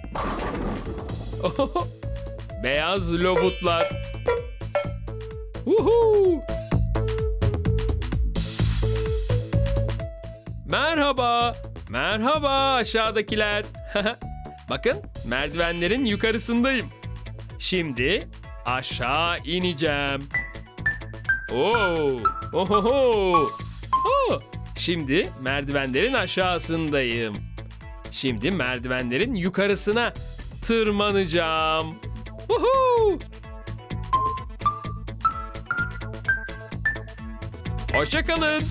Oho! Beyaz lobutlar. Uhu! Merhaba, merhaba aşağıdakiler. Bakın, merdivenlerin yukarısındayım. Şimdi aşağı ineceğim. Oo, ohoho. Oh, şimdi merdivenlerin aşağısındayım. Şimdi merdivenlerin yukarısına tırmanacağım. Uhu. Hoşça kalın.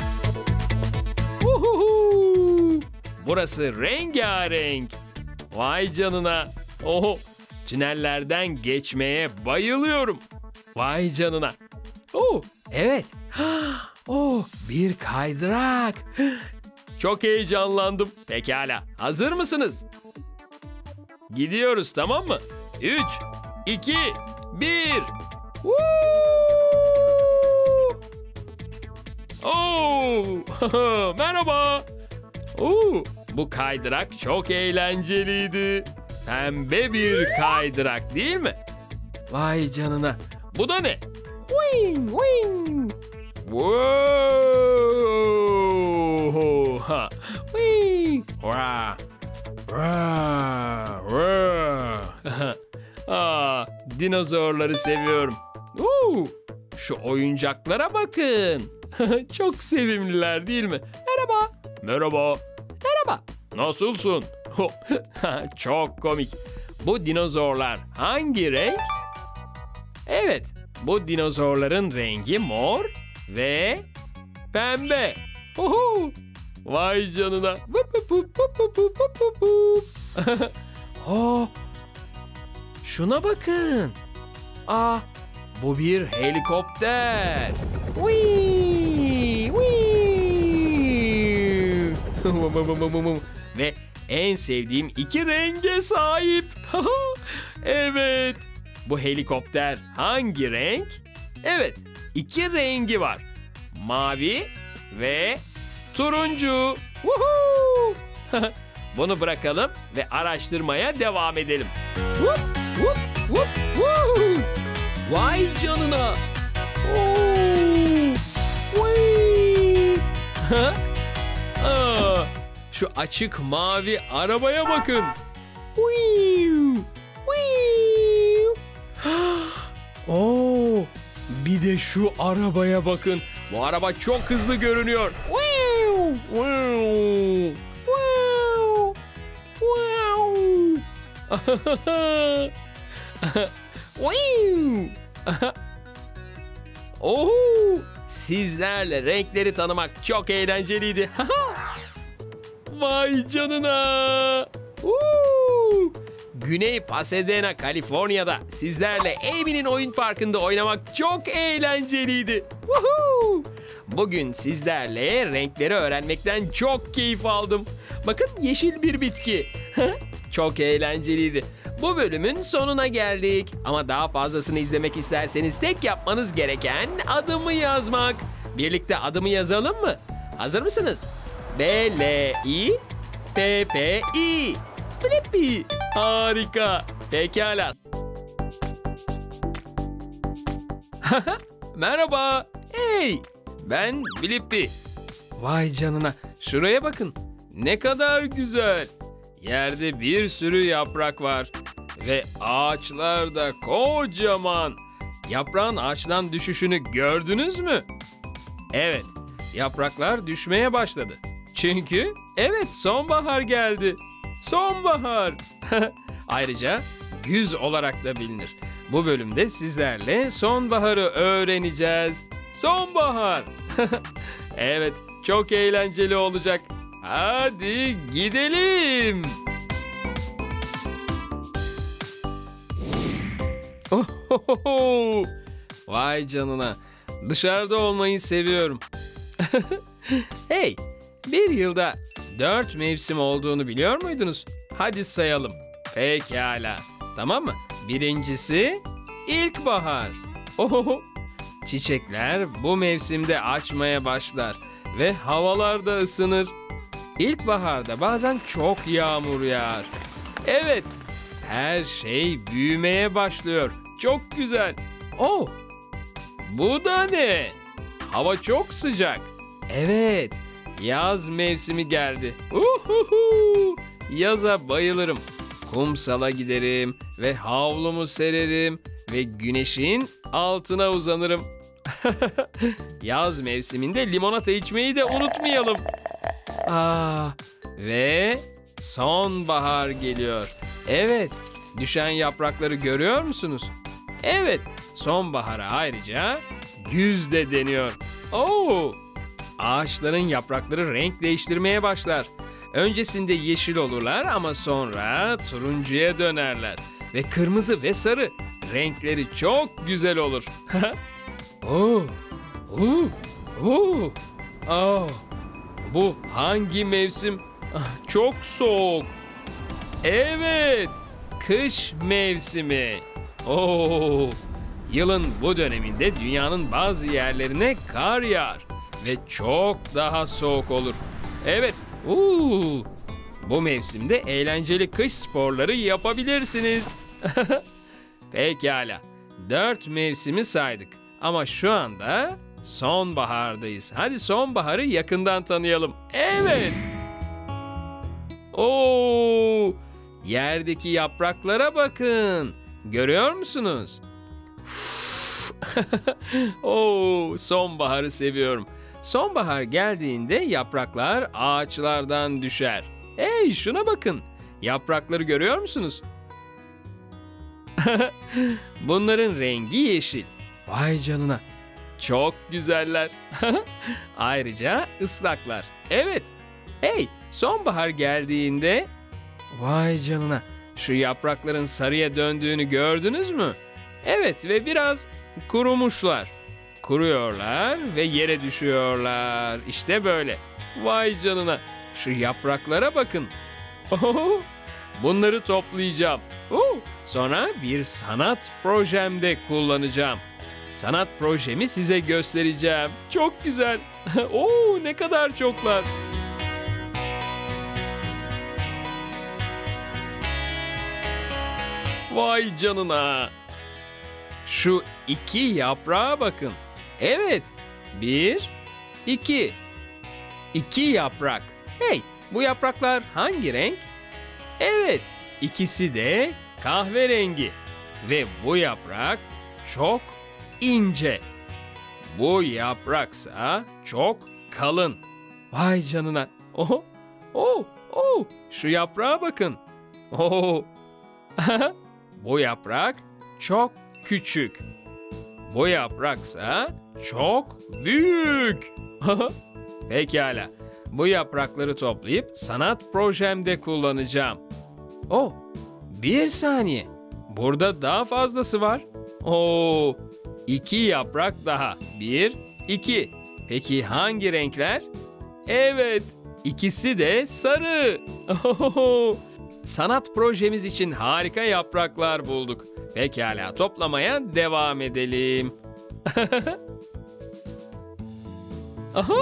Uhuhu. Burası rengarenk. Vay canına. Oho. Tünellerden geçmeye bayılıyorum. Vay canına. Oh, evet. Oh, bir kaydırak. Çok heyecanlandım. Pekala. Hazır mısınız? Gidiyoruz, tamam mı? Üç, iki, bir. Oh, merhaba. Oo, bu kaydırak çok eğlenceliydi. Pembe bir kaydırak değil mi? Vay canına. Bu da ne? Wing, wing. Wow. Ha. Wing. Wah. Wah. Wah. Aa, dinozorları seviyorum. Oo, şu oyuncaklara bakın. Çok sevimliler değil mi? Merhaba. Merhaba. Merhaba. Nasılsın? Çok komik. Bu dinozorlar hangi renk? Evet, bu dinozorların rengi mor ve pembe. Oho! Vay canına. Oh! Şuna bakın. Aa, bu bir helikopter. Whee! Whee! Ve en sevdiğim iki renge sahip. Evet. Bu helikopter hangi renk? Evet, iki rengi var. Mavi ve turuncu. Woohoo! Bunu bırakalım ve araştırmaya devam edelim. Whoop! Vup, vup, vup. Vay canına. Oo. Vay. Ha? Aa, şu açık mavi arabaya bakın. Wiu, wiu. Oo, bir de şu arabaya bakın. Bu araba çok hızlı görünüyor. Wiu, wiu, wiu, wiu. Wiu. Oo, sizlerle renkleri tanımak çok eğlenceliydi. Vay canına. Woo! Güney Pasadena, Kaliforniya'da sizlerle Amy'nin oyun parkında oynamak çok eğlenceliydi. Woohoo! Bugün sizlerle renkleri öğrenmekten çok keyif aldım. Bakın, yeşil bir bitki. Çok eğlenceliydi. Bu bölümün sonuna geldik. Ama daha fazlasını izlemek isterseniz tek yapmanız gereken adımı yazmak. Birlikte adımı yazalım mı? Hazır mısınız? B L I P P I. Blippi. Harika. Pekala. Merhaba. Hey. Ben Blippi. Vay canına. Şuraya bakın. Ne kadar güzel. Yerde bir sürü yaprak var. Ve ağaçlar da kocaman. Yaprağın ağaçtan düşüşünü gördünüz mü? Evet. Yapraklar düşmeye başladı. Çünkü evet, sonbahar geldi. Sonbahar. Ayrıca güz olarak da bilinir. Bu bölümde sizlerle sonbaharı öğreneceğiz. Sonbahar. Evet, çok eğlenceli olacak. Hadi gidelim. Ohoho! Vay canına. Dışarıda olmayı seviyorum. Hey, bir yılda dört mevsim olduğunu biliyor muydunuz? Hadi sayalım. Pekala. Tamam mı? Birincisi ilkbahar. Ohoho! Çiçekler bu mevsimde açmaya başlar ve havalar da ısınır. İlkbaharda bazen çok yağmur yağar. Evet, her şey büyümeye başlıyor. Çok güzel. Oh, bu da ne? Hava çok sıcak. Evet, yaz mevsimi geldi. Uhuhu! Yaza bayılırım. Kumsala giderim ve havlumu sererim ve güneşin altına uzanırım. Yaz mevsiminde limonata içmeyi de unutmayalım. Aa, ve sonbahar geliyor. Evet, düşen yaprakları görüyor musunuz? Evet, sonbahara ayrıca güz de deniyor. Oo, ağaçların yaprakları renk değiştirmeye başlar. Öncesinde yeşil olurlar ama sonra turuncuya dönerler. Ve kırmızı ve sarı renkleri çok güzel olur. Oo, oo, oo, oo. Bu hangi mevsim? Ah, çok soğuk. Evet, kış mevsimi. Oo, yılın bu döneminde dünyanın bazı yerlerine kar yağar ve çok daha soğuk olur. Evet, uu, bu mevsimde eğlenceli kış sporları yapabilirsiniz. Pekala, dört mevsimi saydık ama şu anda sonbahardayız. Hadi sonbaharı yakından tanıyalım. Evet. Oo, yerdeki yapraklara bakın. Görüyor musunuz? Oo, sonbaharı seviyorum. Sonbahar geldiğinde yapraklar ağaçlardan düşer. Hey, şuna bakın. Yaprakları görüyor musunuz? Bunların rengi yeşil. Vay canına. Çok güzeller. Ayrıca ıslaklar. Evet. Hey, sonbahar geldiğinde... Vay canına. Şu yaprakların sarıya döndüğünü gördünüz mü? Evet, ve biraz kurumuşlar. Kuruyorlar ve yere düşüyorlar. İşte böyle. Vay canına. Şu yapraklara bakın. Oh, bunları toplayacağım. Oh, sonra bir sanat projemde kullanacağım. Sanat projemi size göstereceğim. Çok güzel. Oo, ne kadar çoklar. Vay canına. Şu iki yaprağa bakın. Evet. Bir, iki. İki yaprak. Hey, bu yapraklar hangi renk? Evet, ikisi de kahverengi. Ve bu yaprak çok ince. Bu yapraksa çok kalın. Vay canına. Oh, oh, oh. Şu yaprağa bakın. Oh. Bu yaprak çok küçük. Bu yapraksa çok büyük. Pekala. Bu yaprakları toplayıp sanat projemde kullanacağım. Oh, bir saniye. Burada daha fazlası var. Oo, iki yaprak daha. Bir, iki. Peki hangi renkler? Evet, ikisi de sarı. Ohoho. Sanat projemiz için harika yapraklar bulduk. Pekala, toplamaya devam edelim. Aha.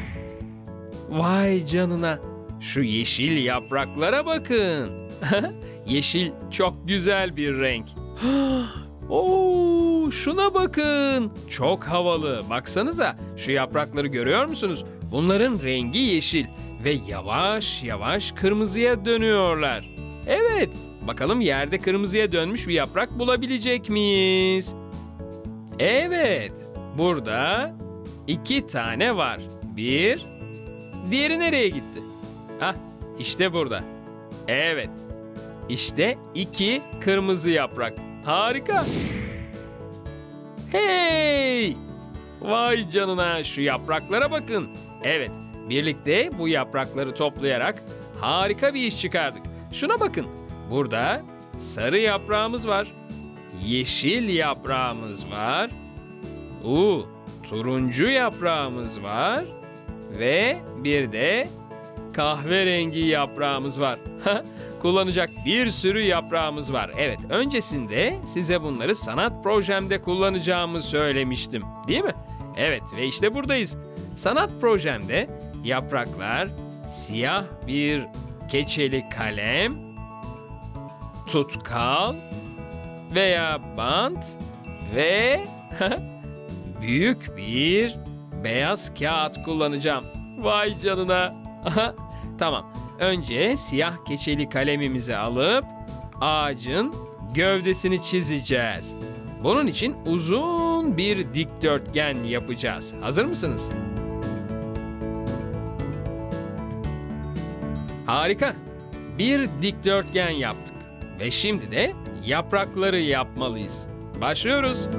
Vay canına. Şu yeşil yapraklara bakın. Yeşil çok güzel bir renk. Oo, şuna bakın. Çok havalı. Baksanıza, şu yaprakları görüyor musunuz? Bunların rengi yeşil ve yavaş yavaş kırmızıya dönüyorlar. Evet, bakalım yerde kırmızıya dönmüş bir yaprak bulabilecek miyiz? Evet, burada iki tane var. Bir, diğeri nereye gitti? Ah, işte burada. Evet, işte iki kırmızı yaprak. Harika. Hey! Vay canına, şu yapraklara bakın. Evet, birlikte bu yaprakları toplayarak harika bir iş çıkardık. Şuna bakın. Burada sarı yaprağımız var. Yeşil yaprağımız var. Uuu, turuncu yaprağımız var. Ve bir de kahverengi yaprağımız var. Kullanacak bir sürü yaprağımız var. Evet, öncesinde size bunları sanat projemde kullanacağımı söylemiştim, değil mi? Evet, ve işte buradayız. Sanat projemde yapraklar, siyah bir keçeli kalem, tutkal veya bant ve büyük bir beyaz kağıt kullanacağım. Vay canına. Tamam. Önce siyah keçeli kalemimizi alıp ağacın gövdesini çizeceğiz. Bunun için uzun bir dikdörtgen yapacağız. Hazır mısınız? Harika. Bir dikdörtgen yaptık. Ve şimdi de yaprakları yapmalıyız. Başlıyoruz.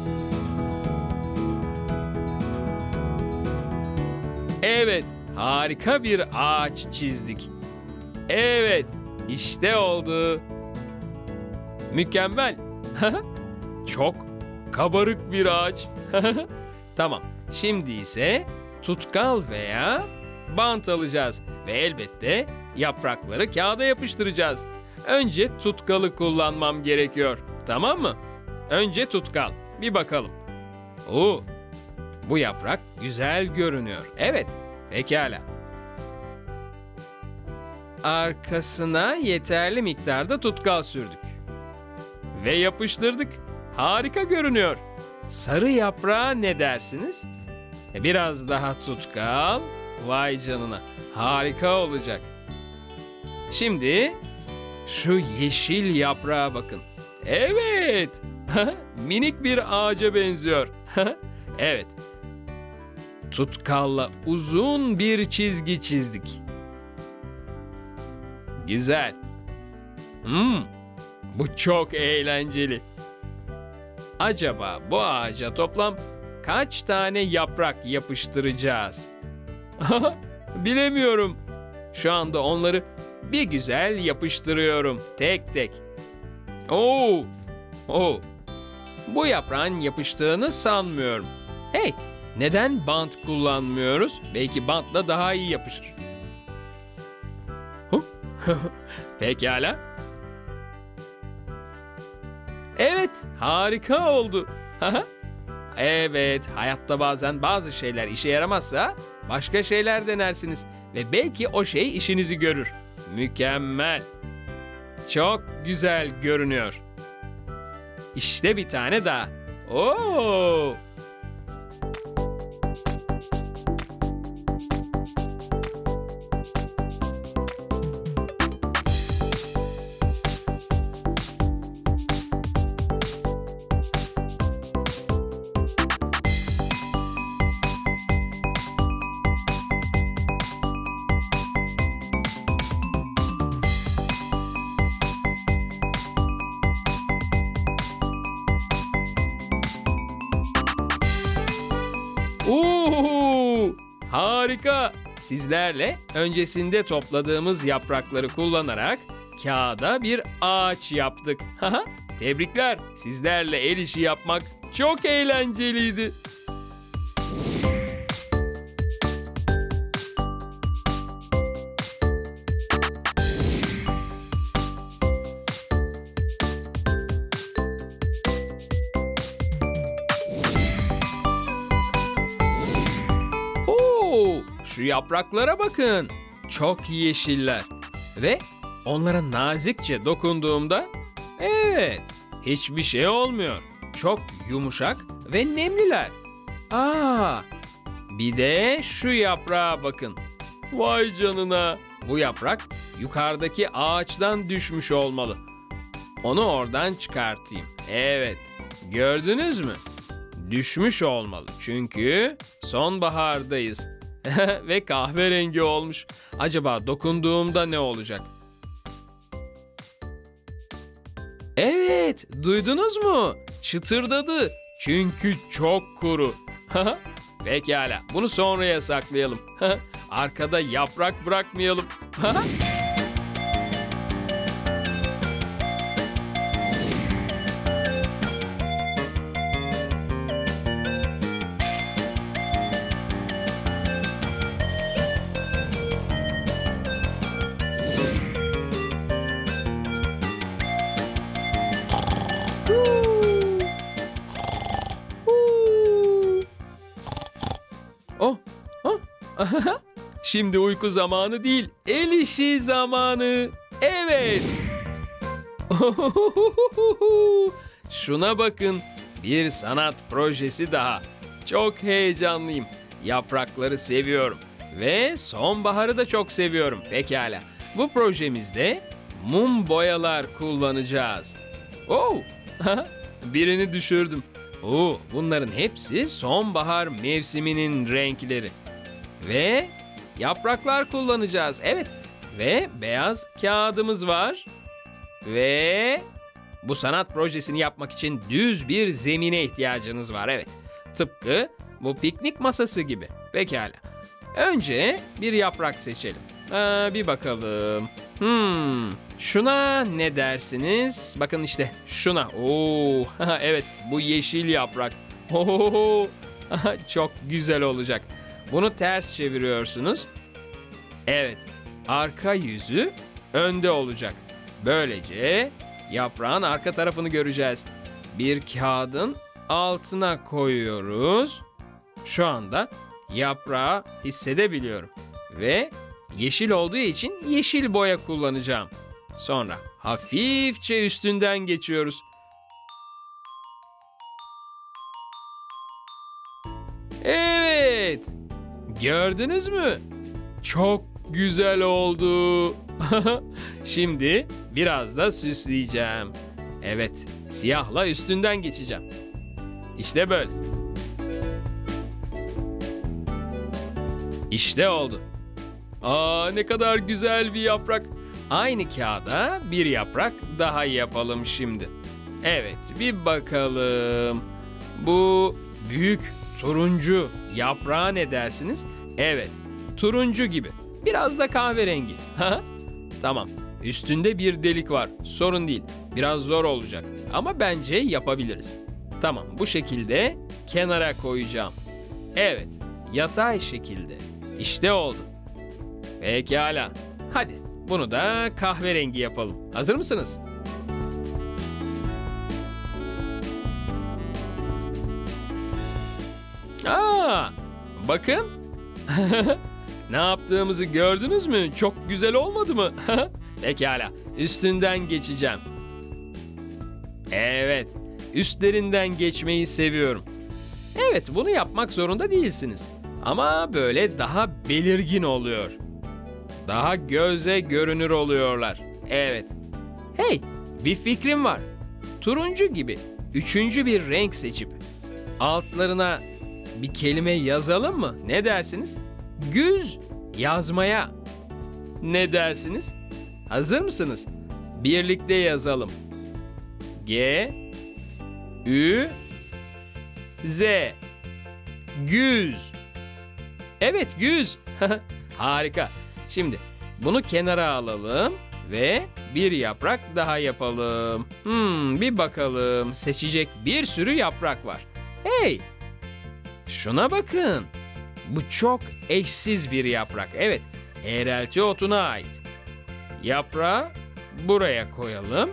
Evet, harika bir ağaç çizdik. Evet, işte oldu. Mükemmel. Çok kabarık bir ağaç. Tamam, şimdi ise tutkal veya bant alacağız ve elbette yaprakları kağıda yapıştıracağız. Önce tutkalı kullanmam gerekiyor. Tamam mı? Önce tutkal. Bir bakalım. Oo, bu yaprak güzel görünüyor. Evet, pekala. Arkasına yeterli miktarda tutkal sürdük. Ve yapıştırdık. Harika görünüyor. Sarı yaprağa ne dersiniz? Biraz daha tutkal. Vay canına. Harika olacak. Şimdi şu yeşil yaprağa bakın. Evet. Minik bir ağaca benziyor. Evet. Tutkalla uzun bir çizgi çizdik. Güzel. Hmm, bu çok eğlenceli. Acaba bu ağaca toplam kaç tane yaprak yapıştıracağız? Bilemiyorum. Şu anda onları bir güzel yapıştırıyorum tek tek. Oo, oo. Bu yaprağın yapıştığını sanmıyorum. Hey, neden bant kullanmıyoruz? Belki bantla daha iyi yapışır. Pekala. Evet, harika oldu. Evet, hayatta bazen bazı şeyler işe yaramazsa başka şeyler denersiniz ve belki o şey işinizi görür. Mükemmel. Çok güzel görünüyor. İşte bir tane daha. Oo! Oo, harika. Sizlerle öncesinde topladığımız yaprakları kullanarak kağıda bir ağaç yaptık. Haha, tebrikler. Sizlerle el işi yapmak çok eğlenceliydi. Şu yapraklara bakın. Çok yeşiller. Ve onlara nazikçe dokunduğumda, evet, hiçbir şey olmuyor. Çok yumuşak ve nemliler. Aa, bir de şu yaprağa bakın. Vay canına. Bu yaprak yukarıdaki ağaçtan düşmüş olmalı. Onu oradan çıkartayım. Evet, gördünüz mü? Düşmüş olmalı çünkü sonbahardayız. Ve kahverengi olmuş. Acaba dokunduğumda ne olacak? Evet, duydunuz mu? Çıtırdadı. Çünkü çok kuru. Pekala, bunu sonraya saklayalım. Arkada yaprak bırakmayalım. Oh, oh. Şimdi uyku zamanı değil, el işi zamanı. Evet. Şuna bakın, bir sanat projesi daha. Çok heyecanlıyım. Yaprakları seviyorum ve sonbaharı da çok seviyorum. Pekala. Bu projemizde mum boyalar kullanacağız. Oh! Birini düşürdüm. Oo, bunların hepsi sonbahar mevsiminin renkleri. Ve yapraklar kullanacağız. Evet. Ve beyaz kağıdımız var. Ve bu sanat projesini yapmak için düz bir zemine ihtiyacınız var. Evet. Tıpkı bu piknik masası gibi. Pekala. Önce bir yaprak seçelim. Aa, bir bakalım. Hmm, şuna ne dersiniz? Bakın işte şuna. Oo, evet, bu yeşil yaprak. Oo, çok güzel olacak. Bunu ters çeviriyorsunuz. Evet, arka yüzü önde olacak. Böylece yaprağın arka tarafını göreceğiz. Bir kağıdın altına koyuyoruz. Şu anda yaprağı hissedebiliyorum. Ve yeşil olduğu için yeşil boya kullanacağım. Sonra hafifçe üstünden geçiyoruz. Evet. Gördünüz mü? Çok güzel oldu. Şimdi biraz da süsleyeceğim. Evet, siyahla üstünden geçeceğim. İşte böyle. İşte oldu. Aa, ne kadar güzel bir yaprak. Aynı kağıda bir yaprak daha yapalım şimdi. Evet, bir bakalım. Bu büyük turuncu yaprağa ne dersiniz? Evet, turuncu gibi. Biraz da kahverengi. Tamam, üstünde bir delik var. Sorun değil. Biraz zor olacak. Ama bence yapabiliriz. Tamam, bu şekilde kenara koyacağım. Evet, yatay şekilde. İşte oldu. Pekala. Hadi bunu da kahverengi yapalım. Hazır mısınız? Aa, bakın. Ne yaptığımızı gördünüz mü? Çok güzel olmadı mı? Pekala. Üstünden geçeceğim. Evet. üstlerinden geçmeyi seviyorum. Evet, bunu yapmak zorunda değilsiniz. Ama böyle daha belirgin oluyor. Daha göze görünür oluyorlar. Evet. Hey, bir fikrim var. Turuncu gibi üçüncü bir renk seçip altlarına bir kelime yazalım mı? Ne dersiniz? Güz yazmaya. Ne dersiniz? Hazır mısınız? Birlikte yazalım. G Ü Z Güz. Evet, güz. Harika. Şimdi bunu kenara alalım ve bir yaprak daha yapalım. Hmm, bir bakalım. Seçecek bir sürü yaprak var. Hey! Şuna bakın. Bu çok eşsiz bir yaprak. Evet, eğrelti otuna ait. Yaprağı buraya koyalım.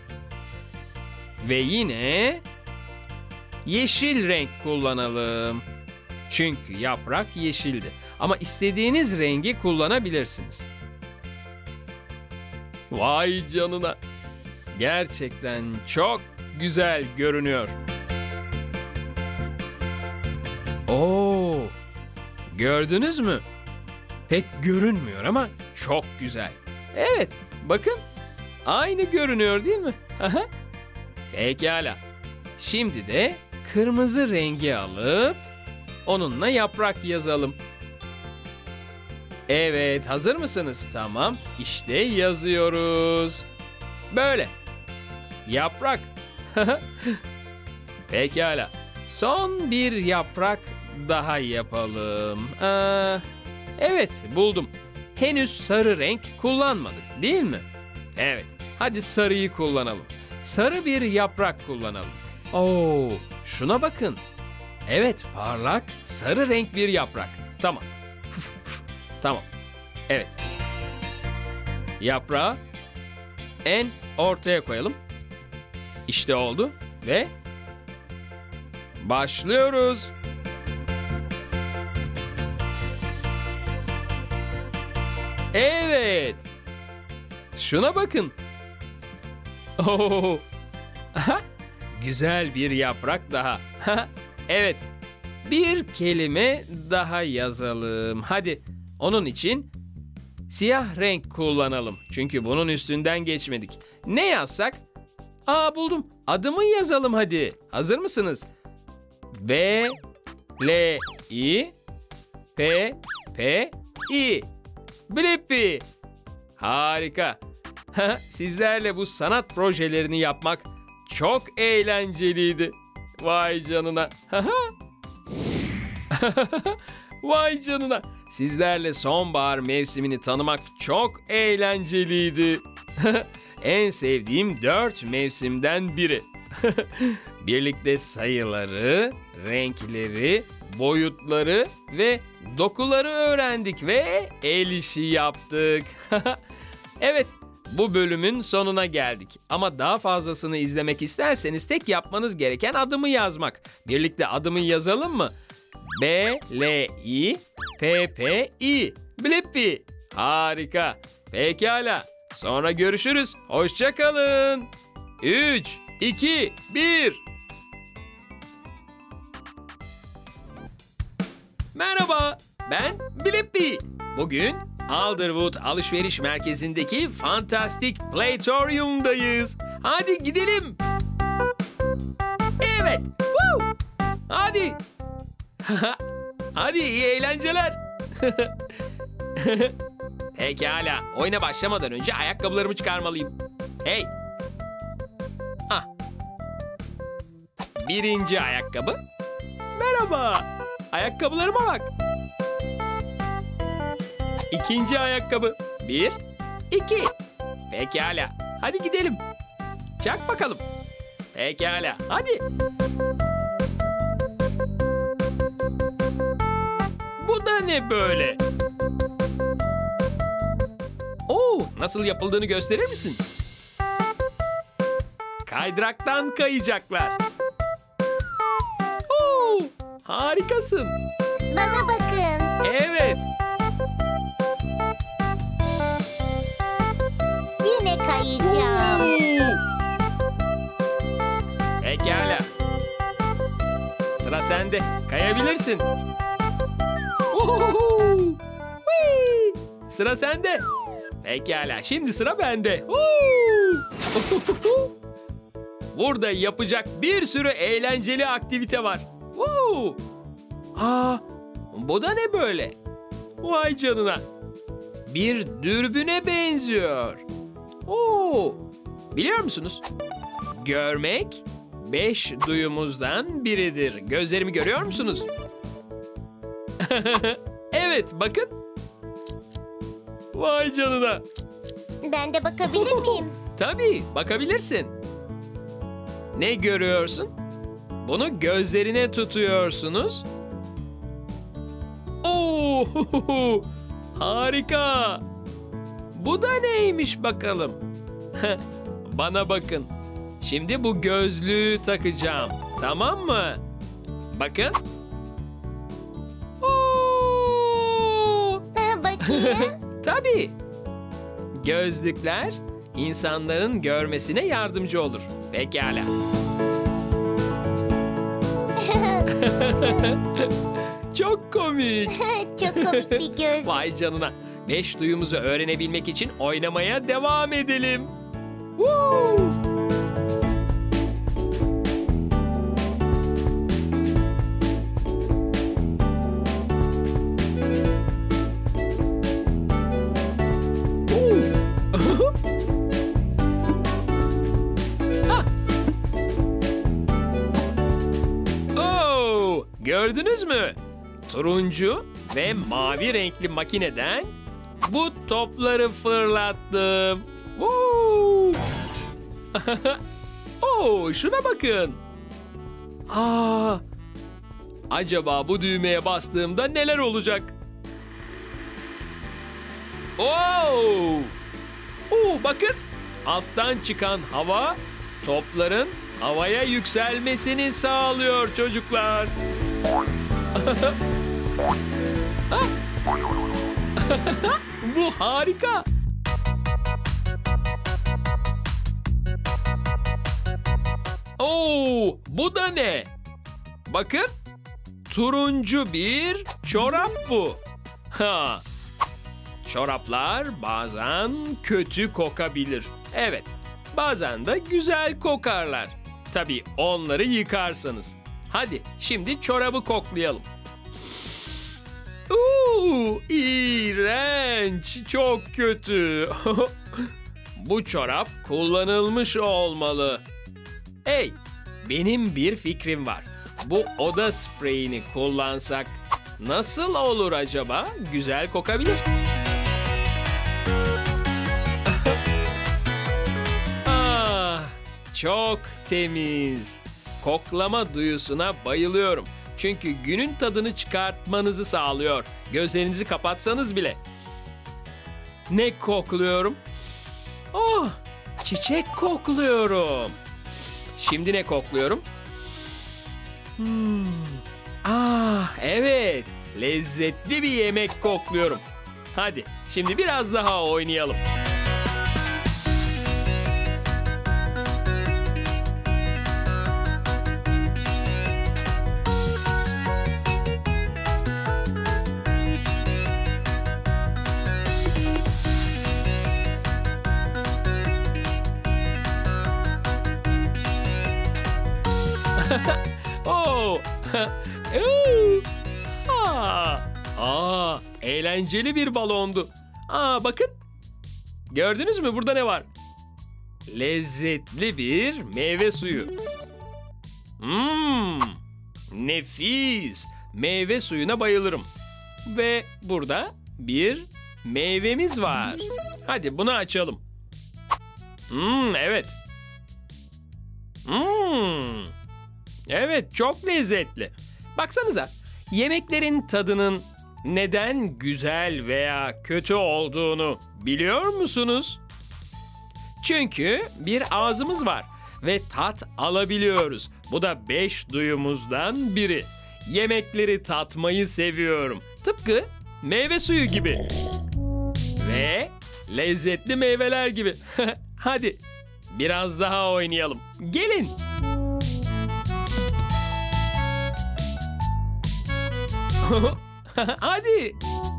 Ve yine yeşil renk kullanalım. Çünkü yaprak yeşildi. Ama istediğiniz rengi kullanabilirsiniz. Vay canına. Gerçekten çok güzel görünüyor. Oo! Gördünüz mü? Pek görünmüyor ama çok güzel. Evet, bakın. Aynı görünüyor değil mi? Pekala. Şimdi de kırmızı rengi alıp onunla yaprak yazalım. Evet, hazır mısınız? Tamam. İşte yazıyoruz. Böyle. Yaprak. Pekala. Son bir yaprak daha yapalım. Aa, evet, buldum. Henüz sarı renk kullanmadık, değil mi? Evet. Hadi sarıyı kullanalım. Sarı bir yaprak kullanalım. Oo, şuna bakın. Evet, parlak, sarı renk bir yaprak. Tamam. Tamam. Evet. Yaprağı en ortaya koyalım. İşte oldu ve başlıyoruz. Evet. Şuna bakın. Oo. Güzel bir yaprak daha. Evet. Bir kelime daha yazalım. Hadi. Onun için siyah renk kullanalım. Çünkü bunun üstünden geçmedik. Ne yazsak? Aa, buldum. Adımı yazalım hadi. Hazır mısınız? B L I P P I Blippi. Harika. Sizlerle bu sanat projelerini yapmak çok eğlenceliydi. Vay canına. Vay canına. Sizlerle sonbahar mevsimini tanımak çok eğlenceliydi. En sevdiğim dört mevsimden biri. Birlikte sayıları, renkleri, boyutları ve dokuları öğrendik ve el işi yaptık. Evet, bu bölümün sonuna geldik. Ama daha fazlasını izlemek isterseniz tek yapmanız gereken adımı yazmak. Birlikte adımı yazalım mı? B L I P P I Blippi. Harika. Pekala. Sonra görüşürüz. Hoşça kalın. üç, iki, bir. Merhaba. Ben Blippi. Bugün Alderwood Alışveriş Merkezi'ndeki Fantastic Playtorium'dayız. Hadi gidelim. Evet. Woo! Hadi. Hadi, iyi eğlenceler. Pekala. Oyuna başlamadan önce ayakkabılarımı çıkarmalıyım. Hey. Ah. Birinci ayakkabı. Merhaba. Ayakkabılarıma bak. İkinci ayakkabı. Bir, iki. Pekala. Hadi gidelim. Çak bakalım. Pekala. Hadi. Bu da ne böyle? Oo, nasıl yapıldığını gösterir misin? Kaydıraktan kayacaklar. Oo, harikasın. Bana bakın. Evet. Yine kayacağım. Oo. Pekala. Sıra sende. Kayabilirsin. Uhuhu. Whee! Sıra sende. Pekala. Şimdi sıra bende. Uhuhu. Burada yapacak bir sürü eğlenceli aktivite var. Woo! Aa, bu da ne böyle? Vay canına. Bir dürbüne benziyor. Oo! Biliyor musunuz? Görmek beş duyumuzdan biridir. Gözlerimi görüyor musunuz? Evet, bakın. Vay canına. Ben de bakabilir miyim? Tabii, bakabilirsin. Ne görüyorsun? Bunu gözlerine tutuyorsunuz. Oo! Harika. Bu da neymiş bakalım? Bana bakın. Şimdi bu gözlüğü takacağım. Tamam mı? Bakın. Oo! Ha, bakayım. Tabii. Gözlükler insanların görmesine yardımcı olur. Pekala. Çok komik. Çok komik bir göz. Vay canına. Beş duyumuzu öğrenebilmek için oynamaya devam edelim. Woo! Oh, gördünüz mü? Turuncu ve mavi renkli makineden bu topları fırlattım. Woo! Oh, şuna bakın. Aa, acaba bu düğmeye bastığımda neler olacak? Oh! Oh, bakın. Alttan çıkan hava topların havaya yükselmesini sağlıyor çocuklar. Bu harika. Oo, bu da ne? Bakın. Turuncu bir çorap bu. Ha. Çoraplar bazen kötü kokabilir. Evet. Bazen de güzel kokarlar. Tabii onları yıkarsanız. Hadi şimdi çorabı koklayalım. Uuu, iğrenç, çok kötü. Bu çorap kullanılmış olmalı. Hey, benim bir fikrim var. Bu oda spreyini kullansak nasıl olur acaba? Güzel kokabilir. Ah, çok temiz. Koklama duyusuna bayılıyorum. Çünkü günün tadını çıkartmanızı sağlıyor. Gözlerinizi kapatsanız bile. Ne kokluyorum? Oh, çiçek kokluyorum. Şimdi ne kokluyorum? Hmm. Ah, evet. Lezzetli bir yemek kokluyorum. Hadi, şimdi biraz daha oynayalım. Oh. Aa. Aa, eğlenceli bir balondu. Aa, bakın. Gördünüz mü? Burada ne var? Lezzetli bir meyve suyu. Hmm. Nefis. Meyve suyuna bayılırım. Ve burada bir meyvemiz var. Hadi bunu açalım. Hmm, evet. Hmm. Evet, çok lezzetli. Baksanıza, yemeklerin tadının neden güzel veya kötü olduğunu biliyor musunuz? Çünkü bir ağzımız var ve tat alabiliyoruz. Bu da beş duyumuzdan biri. Yemekleri tatmayı seviyorum. Tıpkı meyve suyu gibi. Ve lezzetli meyveler gibi. Hadi biraz daha oynayalım. Gelin. Hadi.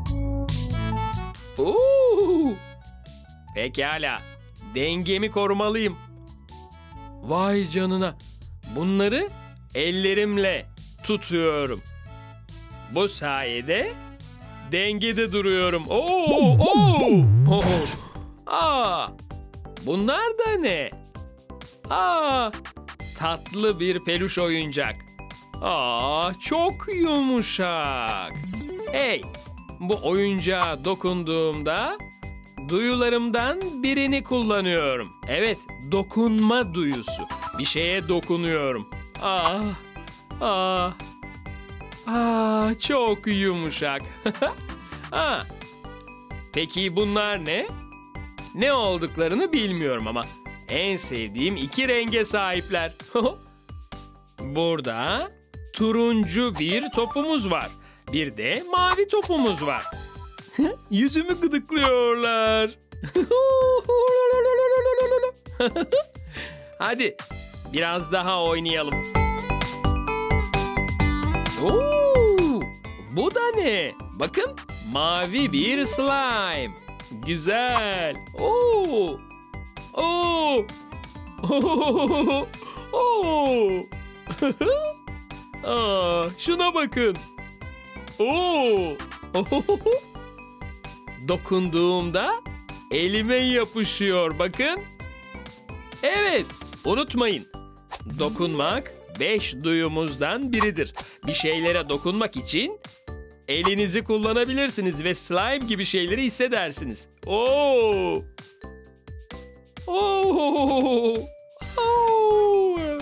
Oo. Pekala. Dengemi korumalıyım. Vay canına. Bunları ellerimle tutuyorum. Bu sayede dengede duruyorum. Oo, oo, oo. Aa, bunlar da ne? Aa, tatlı bir peluş oyuncak. Aa, çok yumuşak. Hey, bu oyuncağa dokunduğumda duyularımdan birini kullanıyorum. Evet, dokunma duyusu. Bir şeye dokunuyorum. Ah, ah, ah, çok yumuşak. ah. Peki bunlar ne? Ne olduklarını bilmiyorum ama en sevdiğim iki renge sahipler. Burada turuncu bir topumuz var. Bir de mavi topumuz var. Yüzümü gıdıklıyorlar. Hadi biraz daha oynayalım. Oo, bu da ne? Bakın, mavi bir slime. Güzel. Oo. Oo. Oo. Oo. Aa, şuna bakın. Oo. Dokunduğumda elime yapışıyor. Bakın. Evet, unutmayın. Dokunmak beş duyumuzdan biridir. Bir şeylere dokunmak için elinizi kullanabilirsiniz ve slime gibi şeyleri hissedersiniz. Oo! Oo! Oo!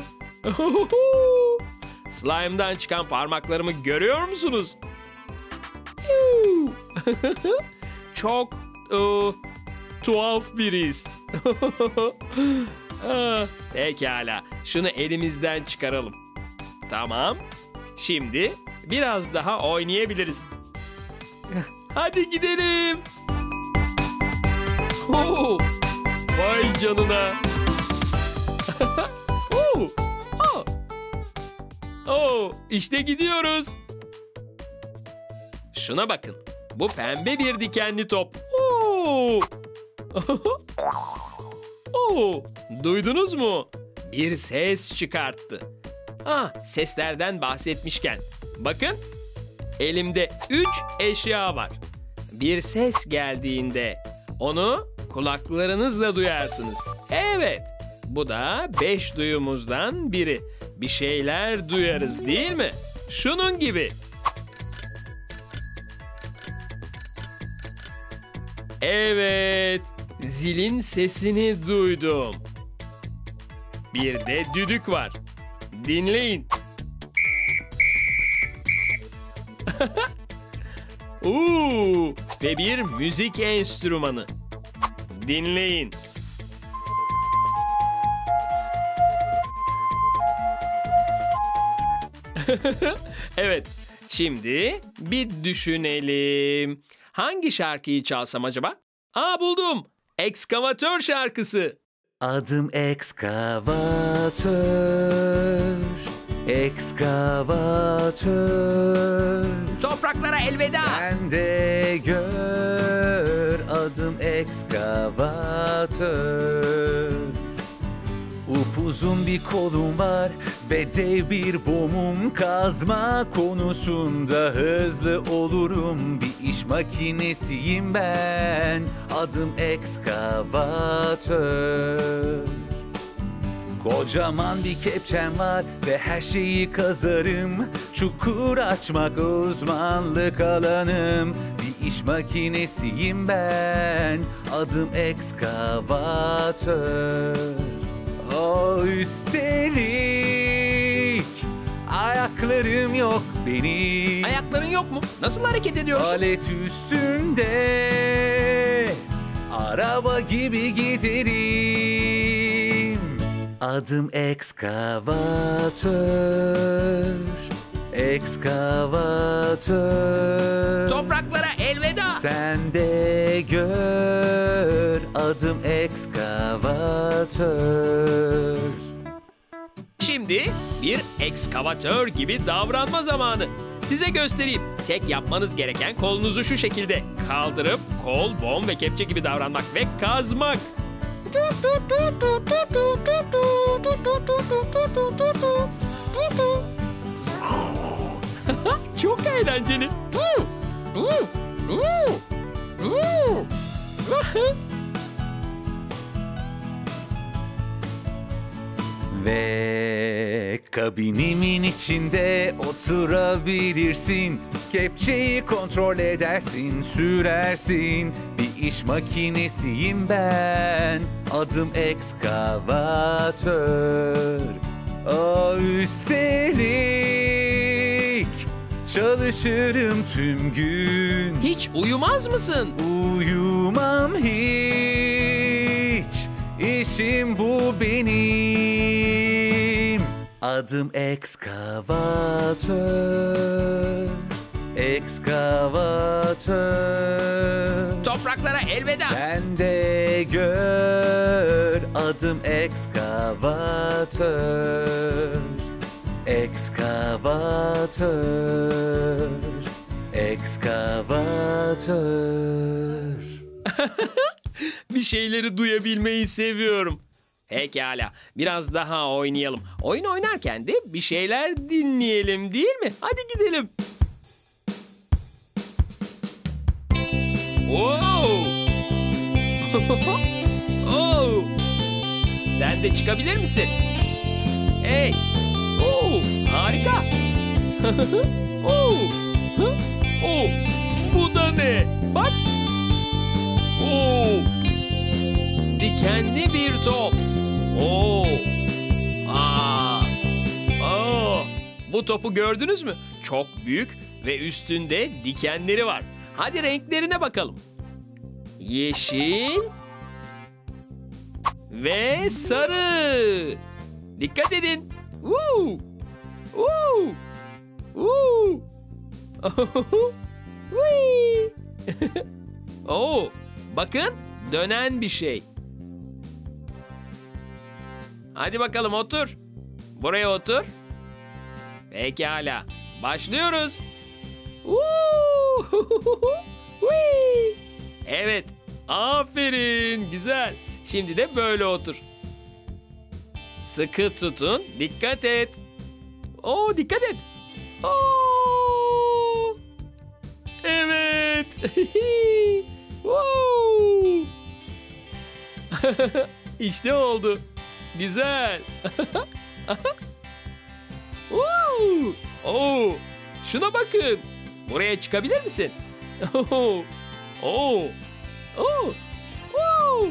Slime'dan çıkan parmaklarımı görüyor musunuz? Çok uh, tuhaf bir his. ah, pekala, şunu elimizden çıkaralım. Tamam, şimdi biraz daha oynayabiliriz. Hadi gidelim. Oo, vay canına. Oo, oh. Oo, işte gidiyoruz. Şuna bakın. Bu pembe bir dikenli top. Oo. Oo, duydunuz mu? Bir ses çıkarttı. Ah, seslerden bahsetmişken. Bakın, elimde üç eşya var. Bir ses geldiğinde onu kulaklarınızla duyarsınız. Evet, bu da beş duyumuzdan biri. Bir şeyler duyarız, değil mi? Şunun gibi. Evet, zilin sesini duydum. Bir de düdük var. Dinleyin. Uuu, ve bir müzik enstrümanı. Dinleyin. Evet, şimdi bir düşünelim. Hangi şarkıyı çalsam acaba? Aa, buldum. Ekskavatör şarkısı. Adım ekskavatör, ekskavatör. Topraklara elveda. Sen de gör, adım ekskavatör. Upuzun bir kolum var ve dev bir bomum, kazma konusunda hızlı olurum. Bir iş makinesiyim ben, adım ekskavatör. Kocaman bir kepçem var ve her şeyi kazarım. Çukur açmak uzmanlık alanım. Bir iş makinesiyim ben, adım ekskavatör. O üstelik ayaklarım yok benim. Ayakların yok mu? Nasıl hareket ediyorsun? Alet üstünde araba gibi giderim. Adım ekskavatör, ekskavatör. Topraklara elveda. Sen de gör, adım ekskavatör. Şimdi bir ekskavatör gibi davranma zamanı. Size göstereyim. Tek yapmanız gereken kolunuzu şu şekilde kaldırıp kol, bom ve kepçe gibi davranmak ve kazmak. Çok eğlenceli. Ve kabinimin içinde oturabilirsin. Kepçeyi kontrol edersin, sürersin. Bir iş makinesiyim ben. Adım ekskavatör. Aa, üstelik çalışırım tüm gün. Hiç uyumaz mısın? Uyumam hiç. İşim bu benim. Adım ekskavatör. Ekskavatör. Topraklara elveda. Sen de gör. Adım ekskavatör. Ekskavatör. Ekskavatör. Bir şeyleri duyabilmeyi seviyorum. Pekala, biraz daha oynayalım. Oyun oynarken de bir şeyler dinleyelim, değil mi? Hadi gidelim. Wow! Oh! Sen de çıkabilir misin? Hey! Oh! Harika! Oh! Oh! Bu da ne? Bak! Oh! Dikenli bir top. Oh! Aa! Aa! Bu topu gördünüz mü? Çok büyük ve üstünde dikenleri var. Hadi renklerine bakalım. Yeşil ve sarı. Dikkat edin. Woo! Woo! Woo! Whee! Oh! Bakın, dönen bir şey. Hadi bakalım otur. Buraya otur. Pekala. Başlıyoruz. Evet. Aferin. Güzel. Şimdi de böyle otur. Sıkı tutun. Dikkat et. Oo, dikkat et. Oo. Evet. Wow. İşte oldu. Güzel. Wow. Oo. Şuna bakın. Buraya çıkabilir misin? Oo. Oo. Oo. Oo.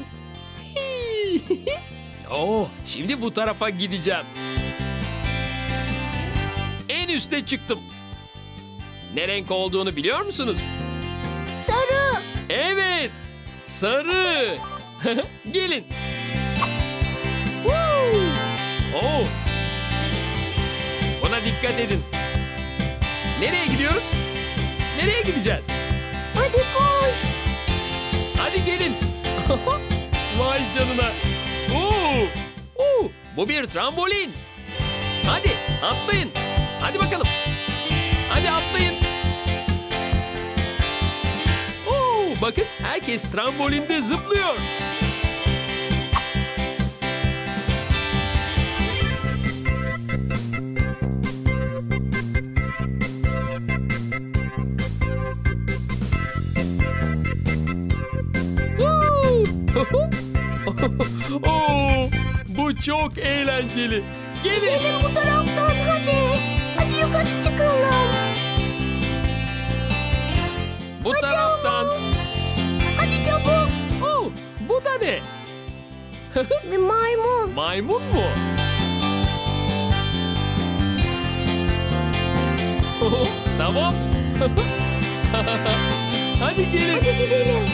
Oo. Şimdi bu tarafa gideceğim. En üste çıktım. Ne renk olduğunu biliyor musunuz? Sarı. Evet. Sarı. Gelin. Woo! Oh. Ona dikkat edin. Nereye gidiyoruz? Nereye gideceğiz? Hadi koş. Hadi gelin. Vay canına. Oo. Oo. Bu bir trambolin. Hadi atlayın. Hadi bakalım. Hadi atlayın. Oo, bakın herkes trambolinde zıplıyor. Oo, bu çok eğlenceli. Gelin. Gelin bu taraftan hadi. Hadi yukarı çıkalım. Bu Hadi taraftan. ama. Hadi çabuk. Oo, bu da ne? Bir maymun. Maymun mu? Tamam. Hadi gelin. Hadi gidelim.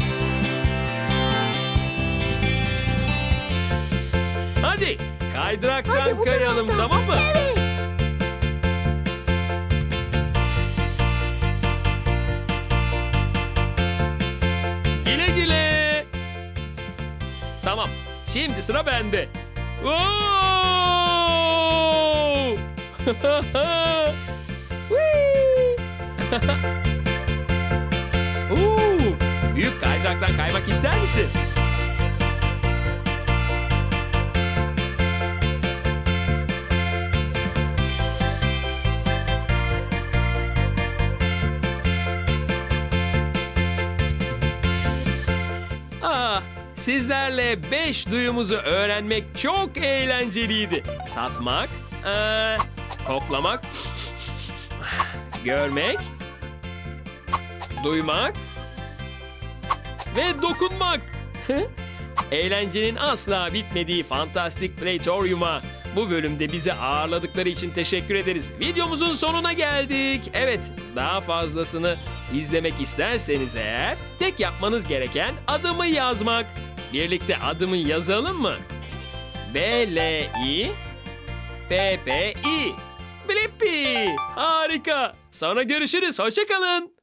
Hadi kaydıraktan Hadi bu kayalım, taraftan. tamam mı? Evet. Güle güle. Tamam. Şimdi sıra bende. Oo! Whee! Oo, büyük kaydıraktan kaymak ister misin? Ah, sizlerle beş duyumuzu öğrenmek çok eğlenceliydi. Tatmak, ee, koklamak, görmek, duymak ve dokunmak. Eğlencenin asla bitmediği Fantastic Playtorium'a bu bölümde bizi ağırladıkları için teşekkür ederiz. Videomuzun sonuna geldik. Evet, daha fazlasını izlemek isterseniz eğer tek yapmanız gereken adımı yazmak. Birlikte adımı yazalım mı? B L I P P I Blippi. Harika. Sonra görüşürüz. Hoşça kalın.